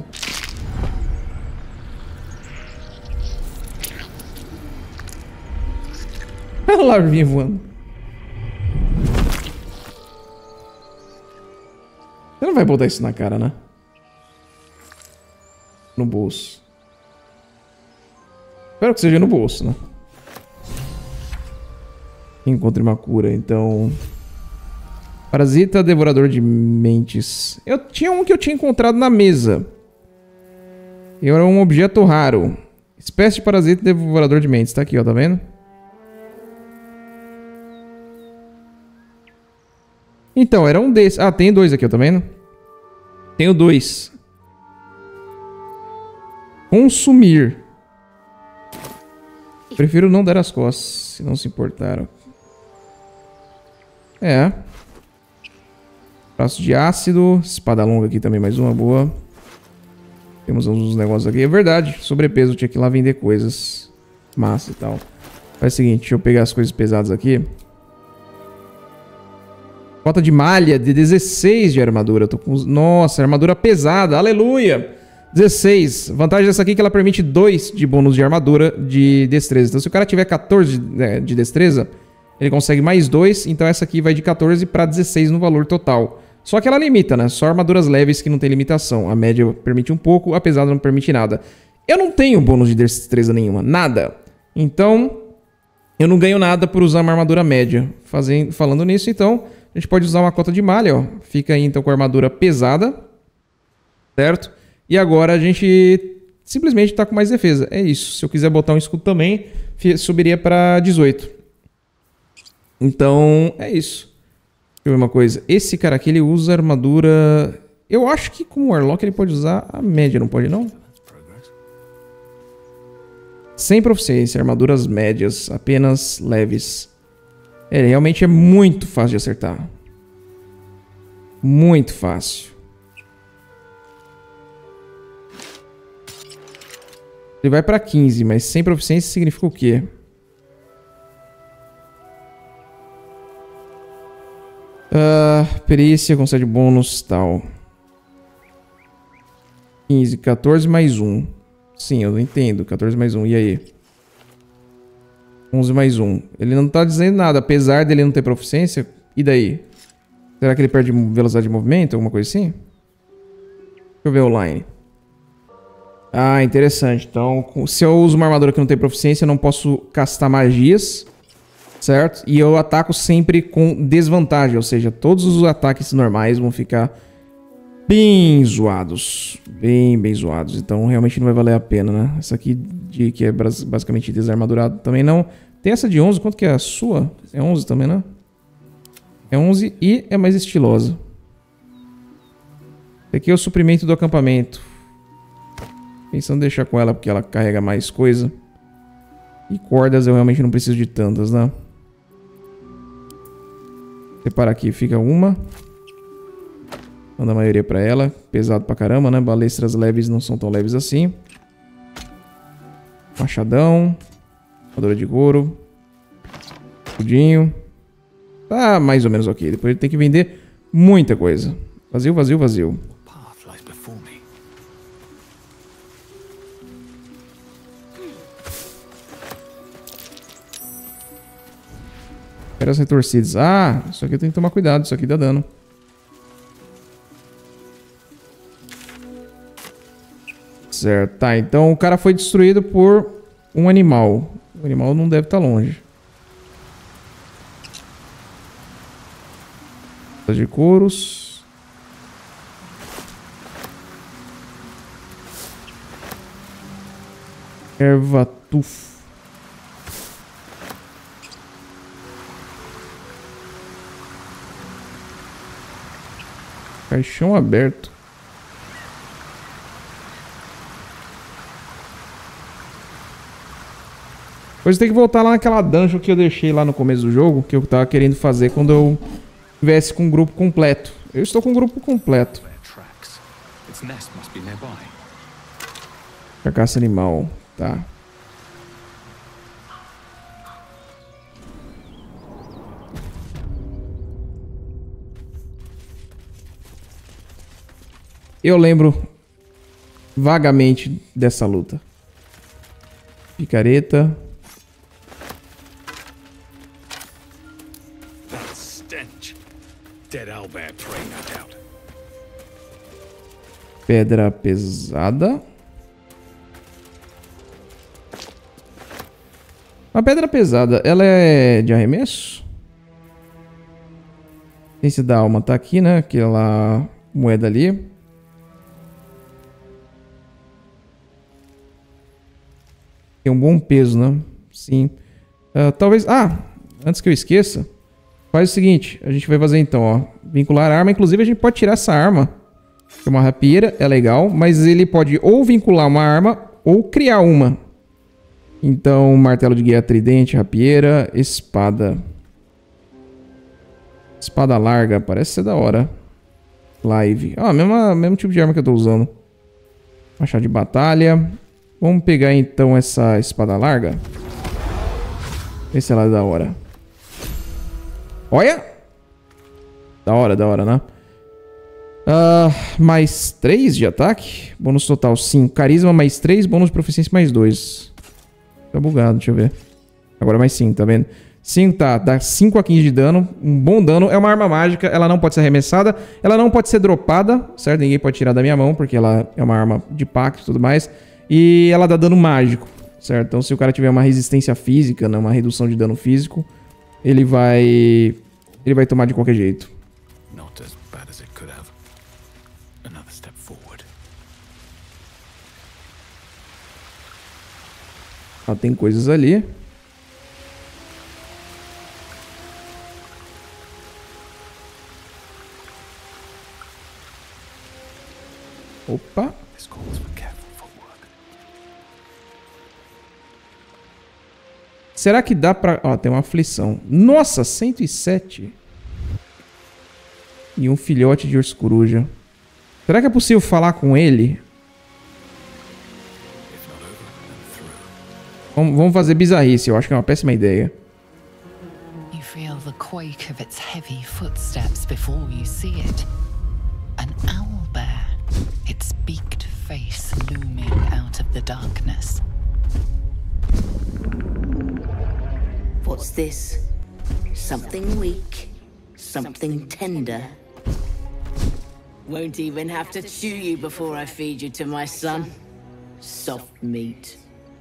A larvinha voando. Você não vai botar isso na cara, né? No bolso. Espero que seja no bolso, né? Encontre uma cura, então... Parasita Devorador de Mentes. Eu tinha um que eu tinha encontrado na mesa. Era um objeto raro. Espécie de Parasita Devorador de Mentes. Tá aqui, ó, tá vendo? Então, era um desses. Ah, tem dois aqui, ó, tá vendo? Tenho dois. Consumir. Prefiro não dar as costas, se não se importaram. É. Braço de ácido. Espada longa aqui também, mais uma boa. Temos uns negócios aqui. É verdade, sobrepeso. Eu tinha que ir lá vender coisas. Massa e tal. Faz o seguinte, deixa eu pegar as coisas pesadas aqui. Cota de malha de dezesseis de armadura. Eu tô com... Nossa, armadura pesada. Aleluia! dezesseis. Vantagem dessa aqui é que ela permite dois de bônus de armadura de destreza. Então se o cara tiver quatorze de destreza, ele consegue mais dois. Então essa aqui vai de quatorze para dezesseis no valor total. Só que ela limita, né? Só armaduras leves que não tem limitação. A média permite um pouco, apesar de não permitir nada. Eu não tenho bônus de destreza nenhuma. Nada. Então, eu não ganho nada por usar uma armadura média. Fazendo, falando nisso, então, a gente pode usar uma cota de malha, ó. Fica aí, então, com a armadura pesada. Certo? E agora a gente simplesmente tá com mais defesa. É isso. Se eu quiser botar um escudo também, subiria para dezoito. Então, é isso. Deixa eu ver uma coisa. Esse cara aqui, ele usa armadura... Eu acho que como Warlock ele pode usar a média, não pode não? Sem proficiência, armaduras médias, apenas leves. É, realmente é muito fácil de acertar. Muito fácil. Ele vai pra quinze, mas sem proficiência significa o quê? Uh, perícia, concede bônus, tal. quinze, quatorze mais um. Sim, eu não entendo. quatorze mais um, e aí? onze mais um. Ele não tá dizendo nada, apesar dele não ter proficiência. E daí? Será que ele perde velocidade de movimento? Alguma coisa assim? Deixa eu ver online. Ah, interessante. Então, se eu uso uma armadura que não tem proficiência, eu não posso castar magias, certo? E eu ataco sempre com desvantagem, ou seja, todos os ataques normais vão ficar bem zoados. Bem, bem zoados. Então, realmente não vai valer a pena, né? Essa aqui, de, que é basicamente desarmadurado, também não. Tem essa de onze, quanto que é a sua? É onze também, né? É onze e é mais estilosa. Esse aqui é o suprimento do acampamento. Pensando em deixar com ela porque ela carrega mais coisa. E cordas eu realmente não preciso de tantas, né? Separa aqui, fica uma. Manda a maioria pra ela. Pesado pra caramba, né? Balestras leves não são tão leves assim. Machadão. Armadura de couro. Escudinho. Tá mais ou menos ok. Depois ele tem que vender muita coisa. Vazio, vazio, vazio. Peras retorcidas. Ah, isso aqui tem que tomar cuidado. Isso aqui dá dano. Certo. Tá, então o cara foi destruído por um animal. O animal não deve estar longe. De couros. Erva tufo. Caixão aberto. Depois tem que voltar lá naquela dungeon que eu deixei lá no começo do jogo, que eu tava querendo fazer quando eu estivesse com um grupo completo. Eu estou com um grupo completo. Carcaça animal, tá. Eu lembro vagamente dessa luta. Picareta. Pedra pesada. A pedra pesada, ela é de arremesso? Ciência da alma tá aqui, né? Aquela moeda ali. Tem um bom peso, né? Sim. Uh, talvez... Ah, antes que eu esqueça, faz o seguinte. A gente vai fazer então, ó. Vincular a arma. Inclusive, a gente pode tirar essa arma. Que é uma rapieira, é legal. Mas ele pode ou vincular uma arma ou criar uma. Então, martelo de guerra, tridente, rapieira, espada. Espada larga. Parece ser da hora. Live. Ah, mesmo, mesmo tipo de arma que eu tô usando. Machado de batalha. Vamos pegar então essa espada larga. Ver se ela é da hora. Olha! Da hora, da hora, né? Uh, mais três de ataque. Bônus total cinco. Carisma mais três. Bônus de proficiência mais dois. Tá bugado, deixa eu ver. Agora mais cinco, tá vendo? cinco, tá. Dá cinco a quinze de dano. Um bom dano. É uma arma mágica. Ela não pode ser arremessada. Ela não pode ser dropada. Certo? Ninguém pode tirar da minha mão. Porque ela é uma arma de pacto e tudo mais. E ela dá dano mágico, certo? Então se o cara tiver uma resistência física, né, uma redução de dano físico, ele vai ele vai tomar de qualquer jeito. Ó, tem coisas ali. Opa. Será que dá pra... Ó, tem uma aflição. Nossa, cento e sete. E um filhote de urso coruja. Será que é possível falar com ele? Vamos, vamos fazer bizarrice. Eu acho que é uma péssima ideia. You feel the quake of its heavy footsteps before you see it. An owl bear. Its beaked face looming out of the darkness. What's this? Something weak, something tender. Won't even have to chew you before I feed you to my son. Soft meat.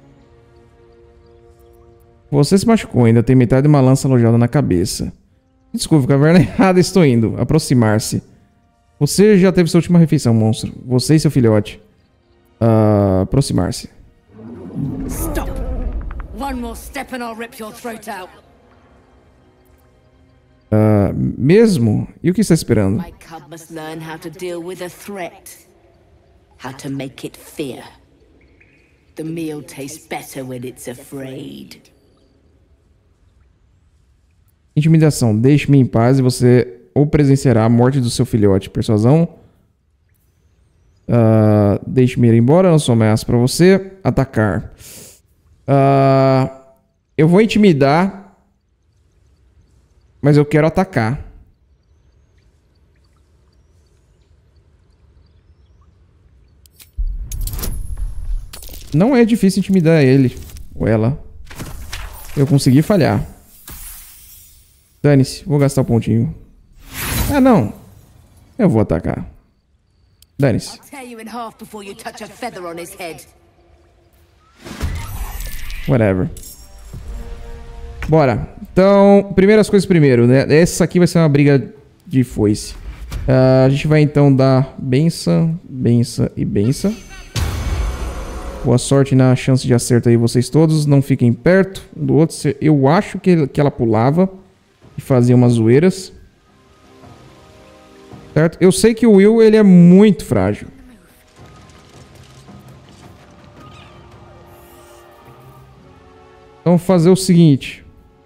Você se machucou, ainda tem metade de uma lança alojada na cabeça. Desculpe, caverna errada, estou indo. Aproximar-se. Você já teve sua última refeição, monstro. Você e seu filhote. Uh, aproximar-se. Stop! One more step and I'll rip your throat out. Uh, mesmo? E o que está esperando? My cub must learn how to deal with a threat. How to make it fear. The meal tastes better when it's afraid. Intimidação. Deixe-me em paz e você ou presenciará a morte do seu filhote. Persuasão. Uh, Deixe-me ir embora. Não sou ameaça para você. Atacar. Uh, eu vou intimidar. Mas eu quero atacar. Não é difícil intimidar ele ou ela. Eu consegui falhar. Dane-se, vou gastar o pontinho. Ah, não. Eu vou atacar. Dane-se. Whatever. Bora. Então, primeiras coisas primeiro, né? Essa aqui vai ser uma briga de foice. Uh, a gente vai então dar benção, benção e benção. Boa sorte na chance de acerto aí vocês todos. Não fiquem perto um do outro. Eu acho que, que ela pulava e fazia umas zoeiras. Certo? Eu sei que o Will, ele é muito frágil. Então, vamos fazer o seguinte.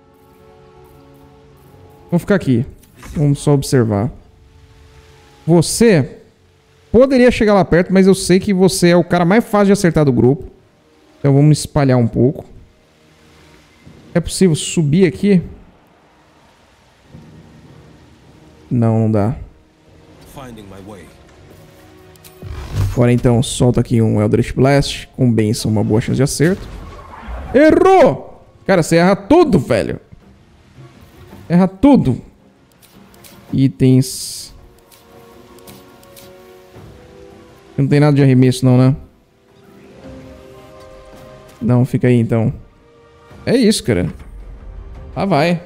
Vamos ficar aqui. Vamos só observar. Você poderia chegar lá perto, mas eu sei que você é o cara mais fácil de acertar do grupo. Então vamos espalhar um pouco. É possível subir aqui? Não, não dá. Agora então, solta aqui um Eldritch Blast. Com benção, uma boa chance de acerto. Errou! Cara, você erra tudo, velho. Erra tudo. Itens. Não tem nada de arremesso não, né? Não, fica aí então. É isso, cara. Lá vai.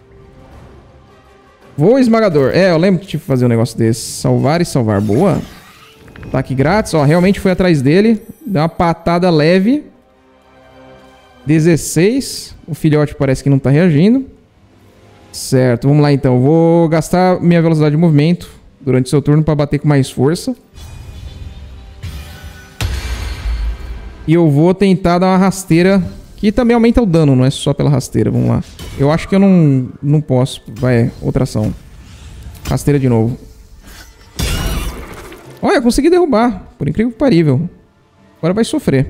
Voo esmagador. É, eu lembro que tive que fazer um negócio desse. Salvar e salvar. Boa. Ataque grátis. Ó, realmente foi atrás dele. Deu uma patada leve. dezesseis. O filhote parece que não tá reagindo. Certo, vamos lá então. Vou gastar minha velocidade de movimento durante seu turno para bater com mais força. E eu vou tentar dar uma rasteira, que também aumenta o dano, não é só pela rasteira. Vamos lá. Eu acho que eu não, não posso. Vai, outra ação. Rasteira de novo. Olha, eu consegui derrubar. Por incrível que parível. Agora vai sofrer.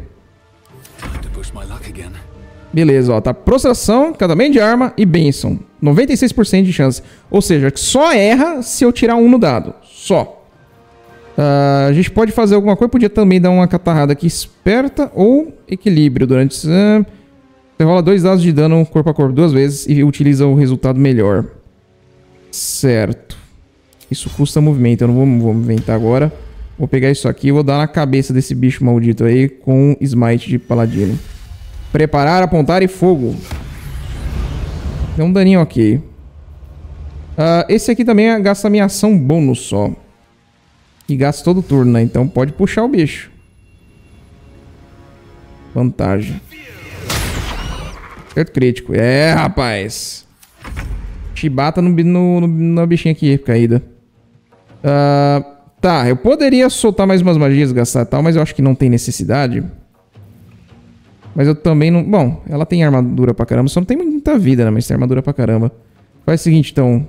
Beleza, ó. Tá prostração, cadamento de arma e bênção. noventa e seis por cento de chance. Ou seja, só erra se eu tirar um no dado. Só. Uh, a gente pode fazer alguma coisa. Podia também dar uma catarrada aqui esperta ou equilíbrio durante... Uh, você rola dois dados de dano corpo a corpo duas vezes e utiliza o resultado melhor. Certo. Isso custa movimento. Eu não vou, vou movimentar agora. Vou pegar isso aqui e vou dar na cabeça desse bicho maldito aí com smite de paladino. Preparar, apontar e fogo. Deu um daninho ok. Uh, esse aqui também gasta minha ação bônus só. E gasta todo turno, né? Então pode puxar o bicho. Vantagem. Certo crítico. É, rapaz. Chibata no, no, no, na bichinha aqui, caída. Uh, tá, eu poderia soltar mais umas magias, gastar tal, mas eu acho que não tem necessidade. Mas eu também não... Bom, ela tem armadura pra caramba. Só não tem muita vida, né? Mas tem armadura pra caramba. Faz o seguinte, então.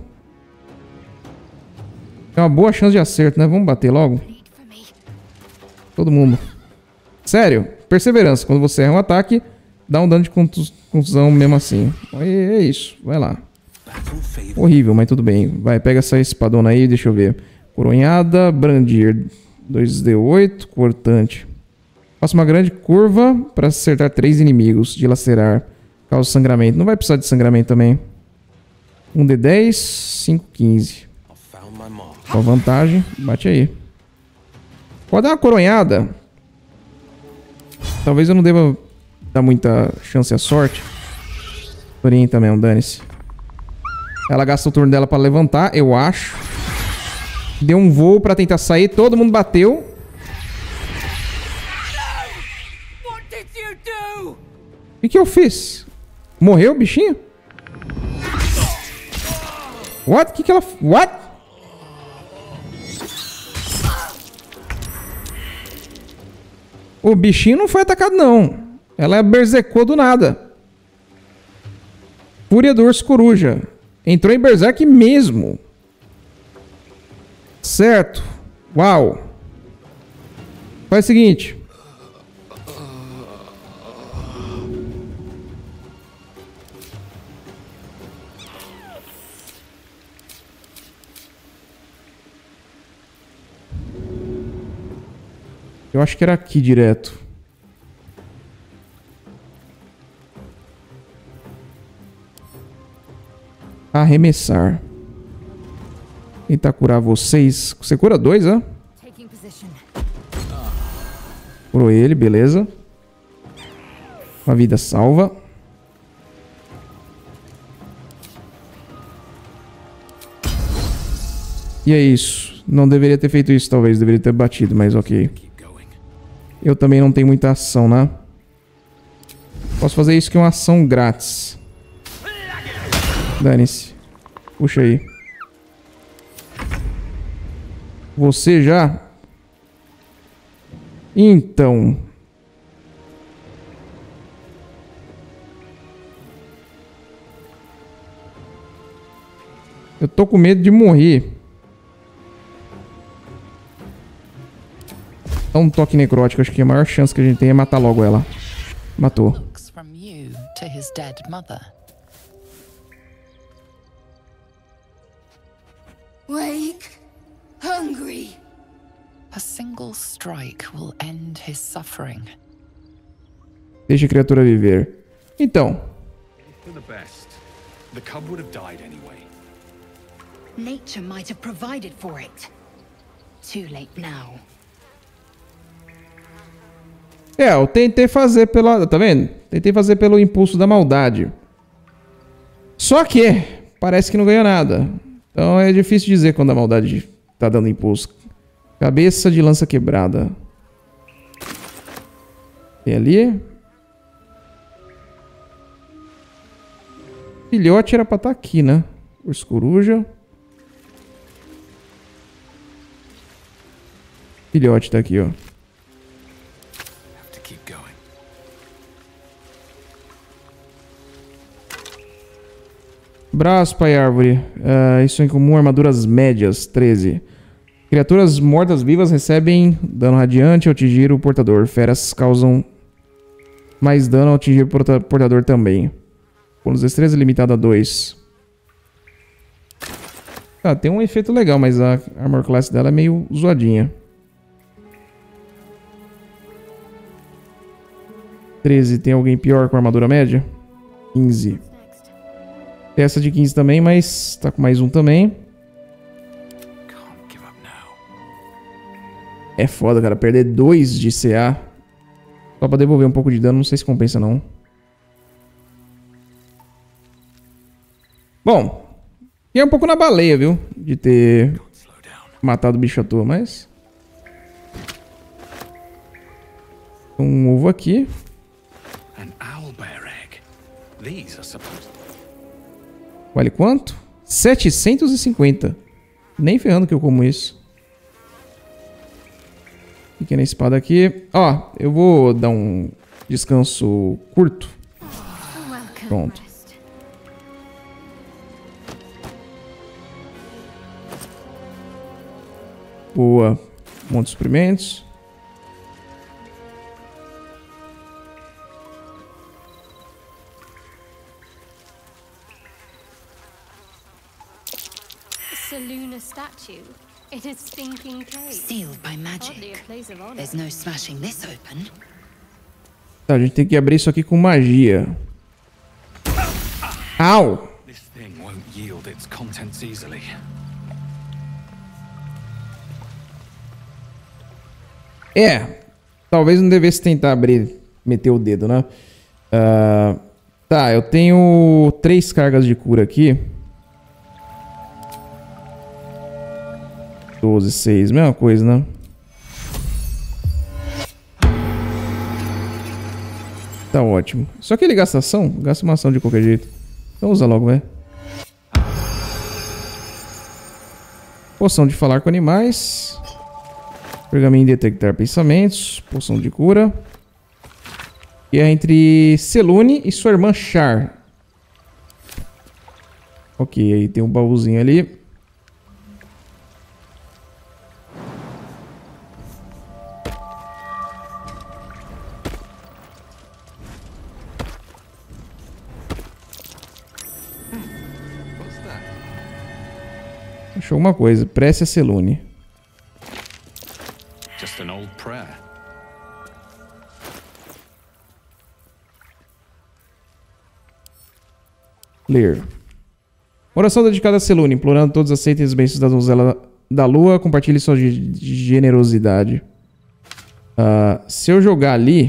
Tem uma boa chance de acerto, né? Vamos bater logo. Todo mundo. Sério. Perseverança. Quando você erra um ataque, dá um dano de contusão mesmo assim. É, é isso. Vai lá. Horrível, mas tudo bem. Vai, pega essa espadona aí. Deixa eu ver. Coronhada. Brandir. dois D oito. Cortante. Faça uma grande curva para acertar três inimigos. Dilacerar. Causa sangramento. Não vai precisar de sangramento também. um D dez. cinco, quinze. Com vantagem. Bate aí. Pode dar uma coronhada. Talvez eu não deva dar muita chance à sorte. Orienta mesmo, dane-se. Ela gasta o turno dela pra levantar, eu acho. Deu um voo pra tentar sair, todo mundo bateu. O que que eu fiz? Morreu o bichinho? What? O que que ela... What? O bichinho não foi atacado, não. Ela bersercou do nada. Fúria do Urso Coruja. Entrou em berserk mesmo. Certo. Uau. Faz o seguinte. Eu acho que era aqui direto. Arremessar. Tentar curar vocês. Você cura dois, né? Curou ele, beleza. Uma vida salva. E é isso. Não deveria ter feito isso, talvez. Deveria ter batido, mas ok. Eu também não tenho muita ação, né? Posso fazer isso que é uma ação grátis. Dane-se. Puxa aí. Você já? Então. Eu tô com medo de morrer. Dá um toque necrótico. Acho que a maior chance que a gente tem é matar logo ela. Matou. Wake, hungry. A single strike will end his suffering. Deixa a criatura viver. Então. For the best. The cub would have died anyway. Nature might have provided for it. Too late now. É, eu tentei fazer pela... Tá vendo? Tentei fazer pelo impulso da maldade. Só que parece que não ganhou nada. Então é difícil dizer quando a maldade tá dando impulso. Cabeça de lança quebrada. Tem ali. Filhote era pra estar aqui, né? Urso Coruja. Filhote tá aqui, ó. Braço, pai árvore. Uh, isso em comum, armaduras médias, treze. Criaturas mortas-vivas recebem dano radiante ao atingir o portador. Feras causam mais dano ao atingir o porta portador também. Bônus destreza limitado a dois. Ah, tem um efeito legal, mas a armor class dela é meio zoadinha. treze, tem alguém pior com armadura média? quinze. Tem essa de quinze também, mas tá com mais um também. É foda, cara. Perder dois de C A só pra devolver um pouco de dano. Não sei se compensa, não. Bom. E é um pouco na baleia, viu? De ter matado o bicho à toa, mas... Um ovo aqui. Vale quanto? setecentos e cinquenta. Nem ferrando que eu como isso. Pequena espada aqui. Ó, eu vou dar um descanso curto. Pronto. Boa. Um monte de suprimentos. Selûne statue. It is stinking cave. Sealed by magic. There's no smashing this open. Tá, a gente tem que abrir isso aqui com magia. Au! This thing won't yield its contents easily. É, talvez não devesse tentar abrir meter o dedo, né? Uh, tá, eu tenho três cargas de cura aqui. doze, seis, mesma coisa, né? Tá ótimo. Só que ele gasta ação? Gasta uma ação de qualquer jeito. Então usa logo, velho. Poção de falar com animais. Pergaminho de detectar pensamentos. Poção de cura. E é entre Selûne e sua irmã Char. Ok, aí tem um baúzinho ali. Achou uma coisa. Prece a Selûne. Just an old prayer. Ler. Oração dedicada a Selûne, implorando todos aceitem as bênçãos da donzela da lua, compartilhe sua generosidade. Uh, se eu jogar ali...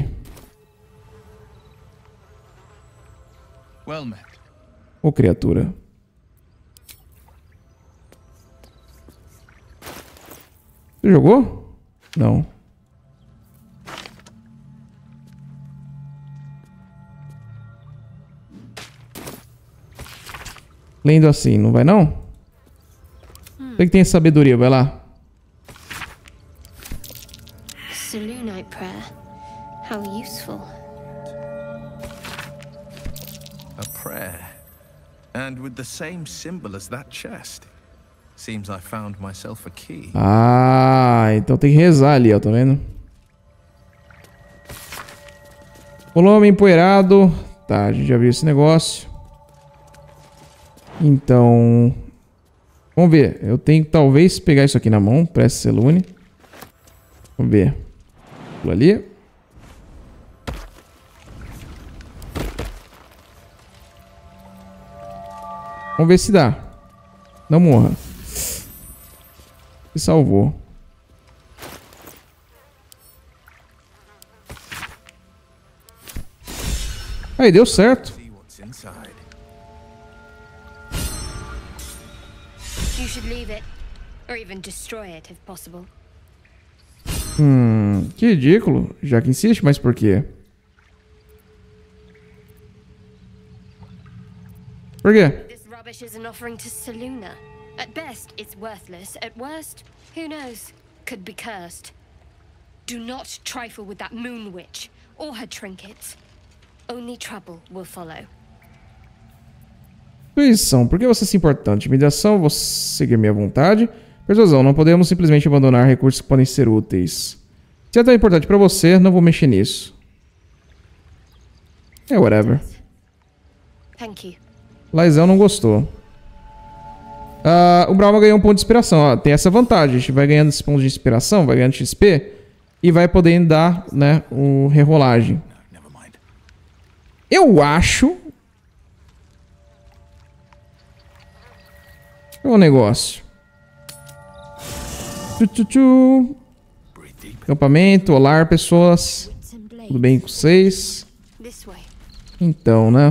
Well met. Ô, criatura. Você jogou? Não. Lendo assim, não vai não? Você que tem sabedoria, vai lá. Selûnite prayer. How useful. A prayer. And with the same symbol as that chest. Seems I found myself a key. Ah, então tem que rezar ali, ó, tá vendo? O nome empoeirado. Tá, a gente já viu esse negócio. Então... Vamos ver. Eu tenho que talvez pegar isso aqui na mão. Prece Selûne. Vamos ver. Pula ali. Vamos ver se dá. Não morra. Se salvou. Aí, deu certo. You should leave it, or even destroy it if possible. Hum, que ridículo. Já que insiste, mas por quê? Por quê? This rubbish is an offering to Selûne. At best, it's worthless. At worst, who knows? Could be cursed. Do not trifle with that moon witch or her trinkets. Only trouble will follow. Intuição. Por que você se importa? Intimidação. Vou seguir minha vontade. Persuasão. Não podemos simplesmente abandonar recursos que podem ser úteis. Se é tão importante pra você, não vou mexer nisso. É, whatever. Thank you. Laizão não gostou. Uh, o Brauma ganhou um ponto de inspiração. Ó, tem essa vantagem. A gente vai ganhando esse ponto de inspiração, vai ganhando X P e vai podendo dar, né, o rerolagem. Eu acho... É um negócio. Tchu, tchu, tchu. Acampamento, olá, pessoas. Tudo bem com vocês? Então, né?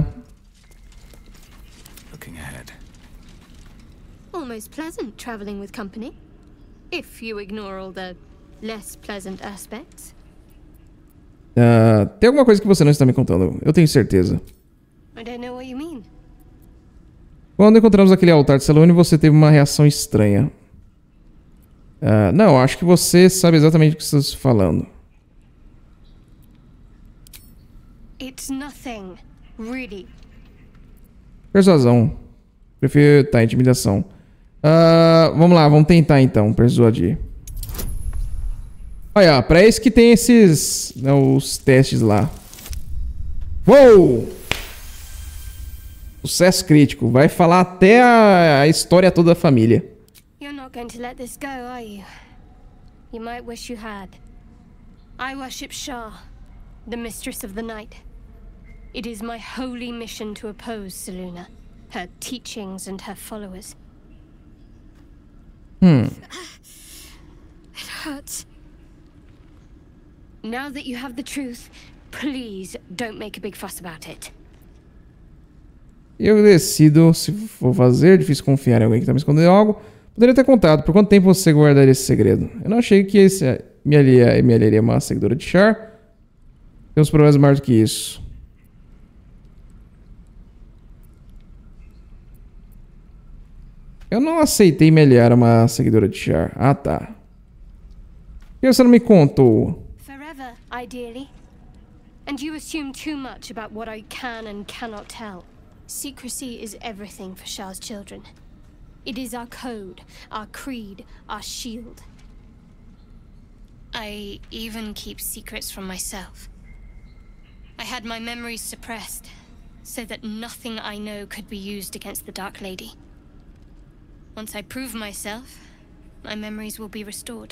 Almost pleasant traveling with company, if you ignore all the less pleasant aspects. Uh, tem alguma coisa que você não está me contando? Eu tenho certeza. I don't know what you mean. Quando encontramos aquele altar de Selûne, você teve uma reação estranha. Uh, não, acho que você sabe exatamente o que você está falando. It's nothing, really. Persuasão. Prefiro, tá, intimidação. Uh, vamos lá, vamos tentar então, persuadir. Olha, pra isso que tem esses, né, os testes lá. Uou! Sucesso crítico. Vai falar até a, a história toda da família. You're not going to let this go, are you? You might wish you had. I worship Shar, the mistress of the night. It is my holy mission to oppose Selûne, her teachings and her followers. Hmm. It hurts. Now that you have the truth, Please don't make a big fuss about it. Eu decido se vou fazer. Difícil confiar em alguém que tá me escondendo algo. Poderia ter contado. Por quanto tempo você guardaria esse segredo? Eu não achei que esse, me aliaria me aliaria uma seguidora de Shar. Temos problemas maiores do que isso. Eu não aceitei me aliar a uma seguidora de Shar. Ah, tá. Por que você não me contou? Forever, ideally. And you assume too much about what I can and cannot tell. Secrecy is everything for Shar's children. It is our code, our creed, our shield. I even keep secrets from myself. I had my memories suppressed, so that nothing I know could be used against the Dark Lady. Once I prove myself, my memories will be restored.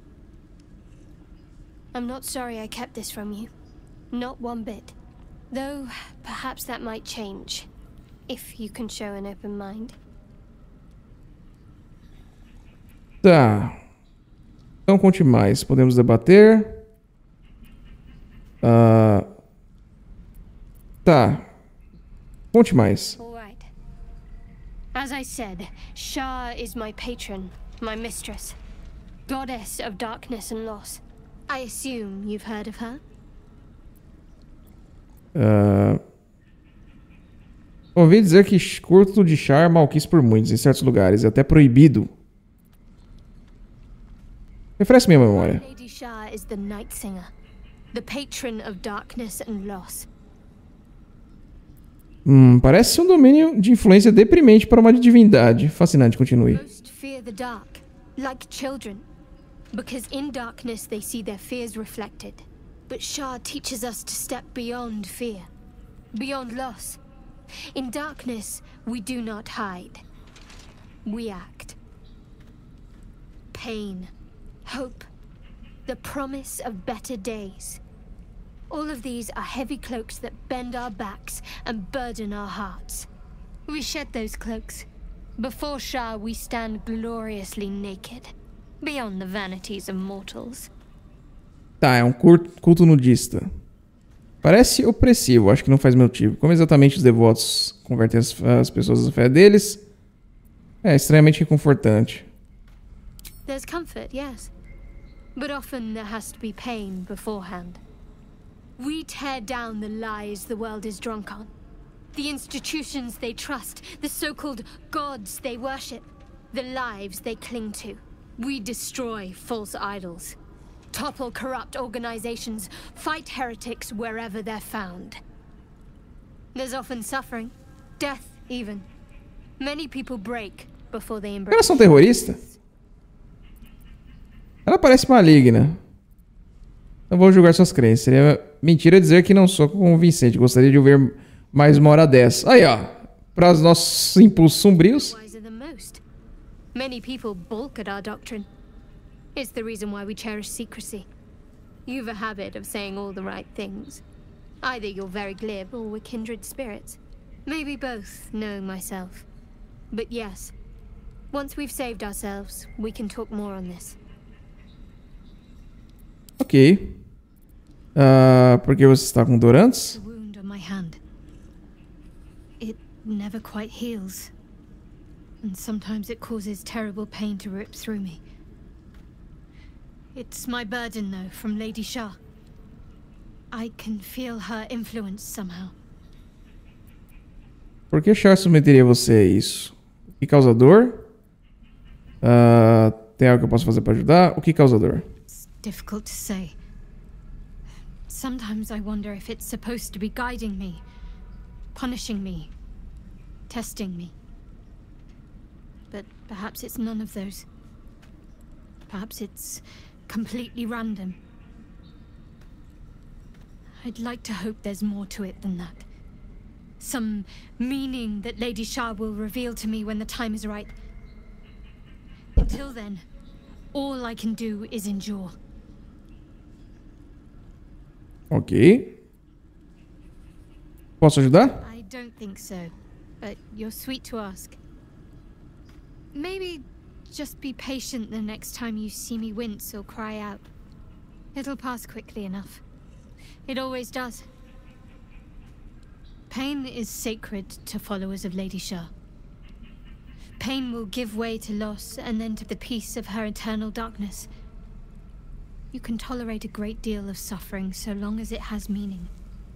I'm not sorry I kept this from you. Not one bit. Though, perhaps that might change. If you can show an open mind. Tá. Então conte mais. Podemos debater. Uh... Tá. Conte mais. All right. As I said, Shar is my patron, my mistress. Goddess of darkness and loss. I assume you've heard of her? Uh... Ouvi dizer que curto de Shar é malquice por muitos, em certos lugares, é até proibido. Refresque minha memória. Lady Shar is the Night Singer, the patron of darkness and loss. Hum, parece um domínio de influência deprimente para uma divindade. Fascinante, continue. Most fear the dark, like children, because in darkness they see their fears reflected. But Shar teaches us to step beyond fear, beyond loss. In darkness, we do not hide. We act. Pain, hope, the promise of better days. All of these are heavy cloaks that bend our backs and burden our hearts. We shed those cloaks. Before Shar, we stand gloriously naked, beyond the vanities of mortals. Tá, é um culto nudista. Parece opressivo, acho que não faz motivo. Como exatamente os devotos convertem as, as pessoas à fé deles? É extremamente reconfortante. There's comfort, yes. But often there has to be pain beforehand. We tear down the lies the world is drunk on. The institutions they trust, the so-called gods they worship, the lives they cling to. We destroy false idols. Topple corrupt organizations, fight heretics wherever they're found. There's often suffering, death even. Many people break before they embrace. Elas são terroristas? Ela parece maligna. Não vou julgar suas crenças. Seria mentira dizer que não sou convincente. Gostaria de ouvir mais uma hora dessa. Aí, ó. Para os nossos impulsos sombrios. Many people balk at our doctrine. It's the reason why we cherish secrecy. You've a habit of saying all the right things. Either you're very glib or we're kindred spirits. Maybe both, knowing myself. But yes, once we've saved ourselves, we can talk more on this. Ok. Uh, por que você está com dor antes? The wound on my hand. It never quite heals. And sometimes it causes terrible pain to rip through me. It's my burden, though, from Lady Shar. I can feel her influence somehow. Por que Shar submeteria você a isso? O que causa dor? Uh, tem algo que eu posso fazer para ajudar? O que causa dor? It's difficult to say. Sometimes I wonder if it's supposed to be guiding me, punishing me, testing me. But perhaps it's none of those. Perhaps it's completely random. I'd like to hope there's more to it than that. Some meaning that Lady Shar will reveal to me when the time is right. Until then, all I can do is endure. Ok. Posso ajudar? I don't think so, but you're sweet to ask. Maybe just be patient the next time you see me wince or cry out. It'll pass quickly enough. It always does. Pain is sacred to followers of Lady Shar. Pain will give way to loss and then to the peace of her eternal darkness. You can tolerate a great deal of suffering so long as it has meaning.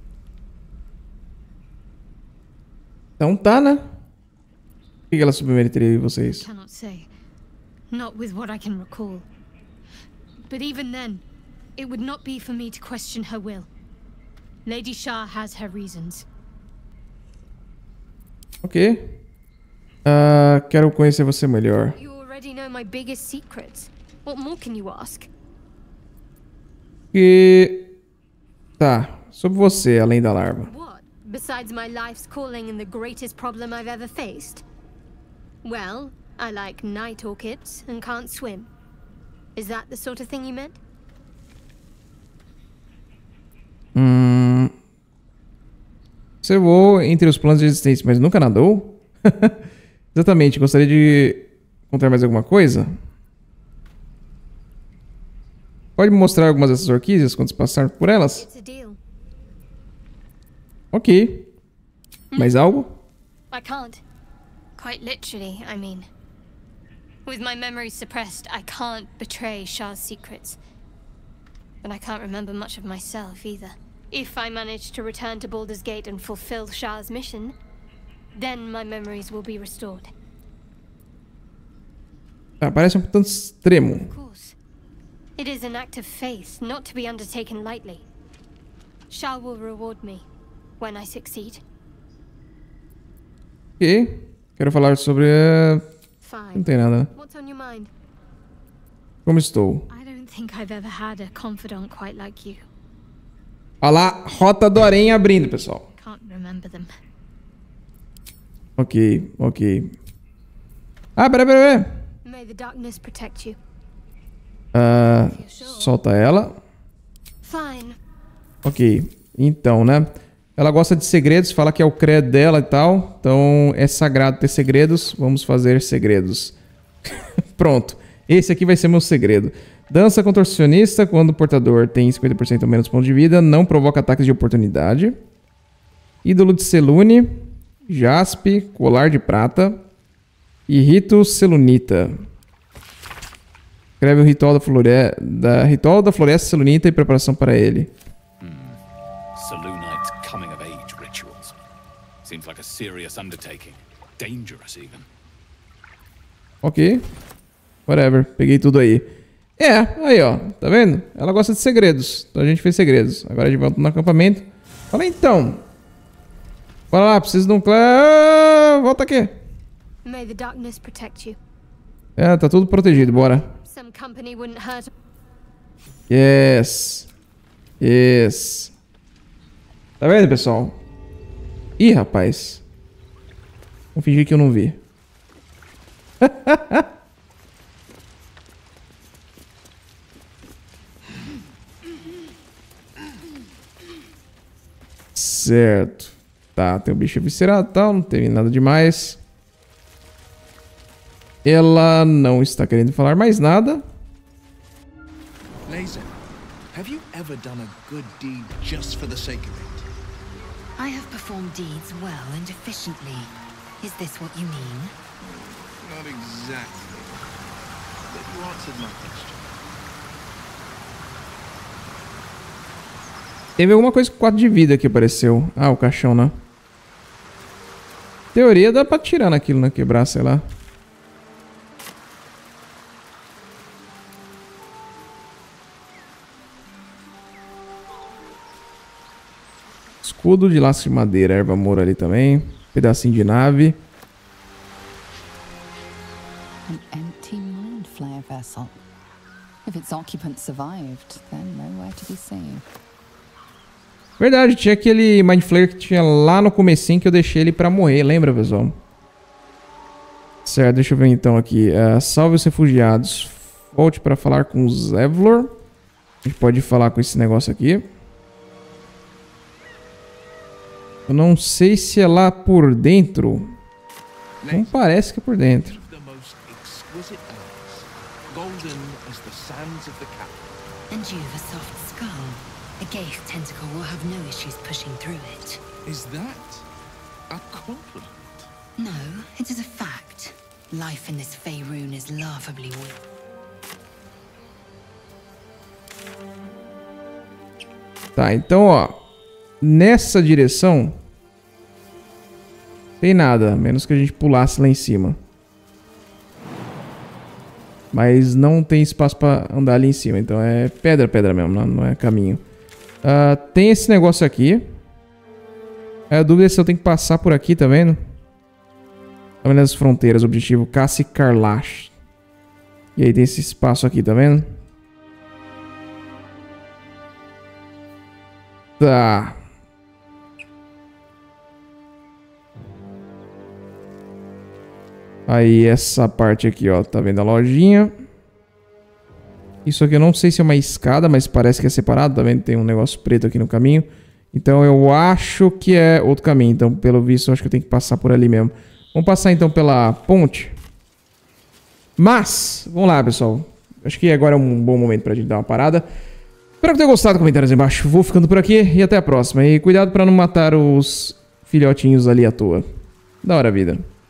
Então tá, né? O que ela submeteria vocês? I cannot say. Not with what I can recall. But even then, it would not be for me to question her will. Lady Shar has her reasons. Ok. Uh, quero conhecer você melhor. You already know my biggest secrets. What more can you ask? E... Tá. Sobre você, além da larva. What? Besides my life's calling and the greatest problem I've ever faced? Well, I like night orchids and can't swim. Is that the sort of thing you meant? Hum... Você voou entre os planos de existência, mas nunca nadou? Exatamente. Gostaria de contar mais alguma coisa? Pode me mostrar algumas dessas orquídeas quando se passar por elas? Ok. Mais algo? I can't. Quite literally, I mean. With my memory suppressed, I can't betray Shar's secrets. But I can't remember much of myself either. If I manage to return to Baldur's Gate and fulfill Shar's mission, then my memories will be restored. Ah, parece um tanto extremo. Of course. It is an act of faith, not to be undertaken lightly. Shar will reward me when I succeed. Ok. Quero falar sobre... Uh... Não tem nada. What's on your mind? Como estou? I don't think I've ever had a confidant quite like you. Olha lá, Rota do Harém abrindo, pessoal. Can't remember them. Ok, ok. Ah, peraí, peraí, peraí. May the darkness protect you. Uh, solta ela. Fine. Ok, então, né? Ela gosta de segredos, fala que é o credo dela e tal. Então é sagrado ter segredos. Vamos fazer segredos. Pronto. Esse aqui vai ser meu segredo. Dança contorcionista. Quando o portador tem cinquenta por cento ou menos pontos de vida, não provoca ataques de oportunidade. Ídolo de Selûne. Jaspe. Colar de prata. E rito selunita. Escreve o ritual da, flore... da... ritual da floresta selunita e preparação para ele. Selûnite's coming of age rituals. Seems like a serious undertaking. Dangerous even. Ok. Whatever. Peguei tudo aí. É, aí ó. Tá vendo? Ela gosta de segredos. Então a gente fez segredos. Agora a gente volta no acampamento. Fala então. Fala lá, preciso de um... Ah, volta aqui. May the darkness protect you. É, tá tudo protegido. Bora. Some company wouldn't hurt. Yes. Yes. Tá vendo, pessoal? Ih, rapaz. Vou fingir que eu não vi. Certo. Tá, tem o bicho viscerado e tal. Não teve nada demais. Ela não está querendo falar mais nada. Lae'zel, have you ever done a good deed just for the sake of it? I have performed deeds well and efficiently. Is this what you mean? Not exactly. But you answered my question. Teve alguma coisa com quatro de vida que apareceu. Ah, o caixão, né? Teoria dá pra tirar naquilo, né? Quebrar, sei lá. Escudo de laço de madeira, erva moura ali também. Pedacinho de nave. An empty mind flayer vessel. If its occupant survived, then nowhere to be seen. Verdade, tinha aquele Mind Flayer que tinha lá no comecinho que eu deixei ele pra morrer, lembra, pessoal? Certo, deixa eu ver então aqui. Uh, salve os refugiados. Volte pra falar com o Zevlor. A gente pode falar com esse negócio aqui. Eu não sei se é lá por dentro. Não parece que é por dentro. And you've a soft skull. A Gaith tentacle will have no issues pushing through it. Is that a compliment? No, it is a fact. Life in this Faerun is laughably weak. Tá, então, ó. Nessa direção... Tem nada, a menos que a gente pulasse lá em cima. Mas não tem espaço pra andar ali em cima. Então é pedra, pedra mesmo, não, não é caminho. Uh, tem esse negócio aqui. A dúvida é se eu tenho que passar por aqui, tá vendo? Tá vendo as fronteiras, objetivo Cassi Karlash. E aí tem esse espaço aqui, tá vendo? Tá. Aí essa parte aqui, ó, tá vendo a lojinha? Isso aqui eu não sei se é uma escada, mas parece que é separado, tá vendo? Tem um negócio preto aqui no caminho. Então eu acho que é outro caminho, então pelo visto eu acho que eu tenho que passar por ali mesmo. Vamos passar então pela ponte. Mas, vamos lá pessoal. Acho que agora é um bom momento pra gente dar uma parada. Espero que tenham gostado, comentários aí embaixo. Vou ficando por aqui e até a próxima. E cuidado pra não matar os filhotinhos ali à toa. Da hora, vida.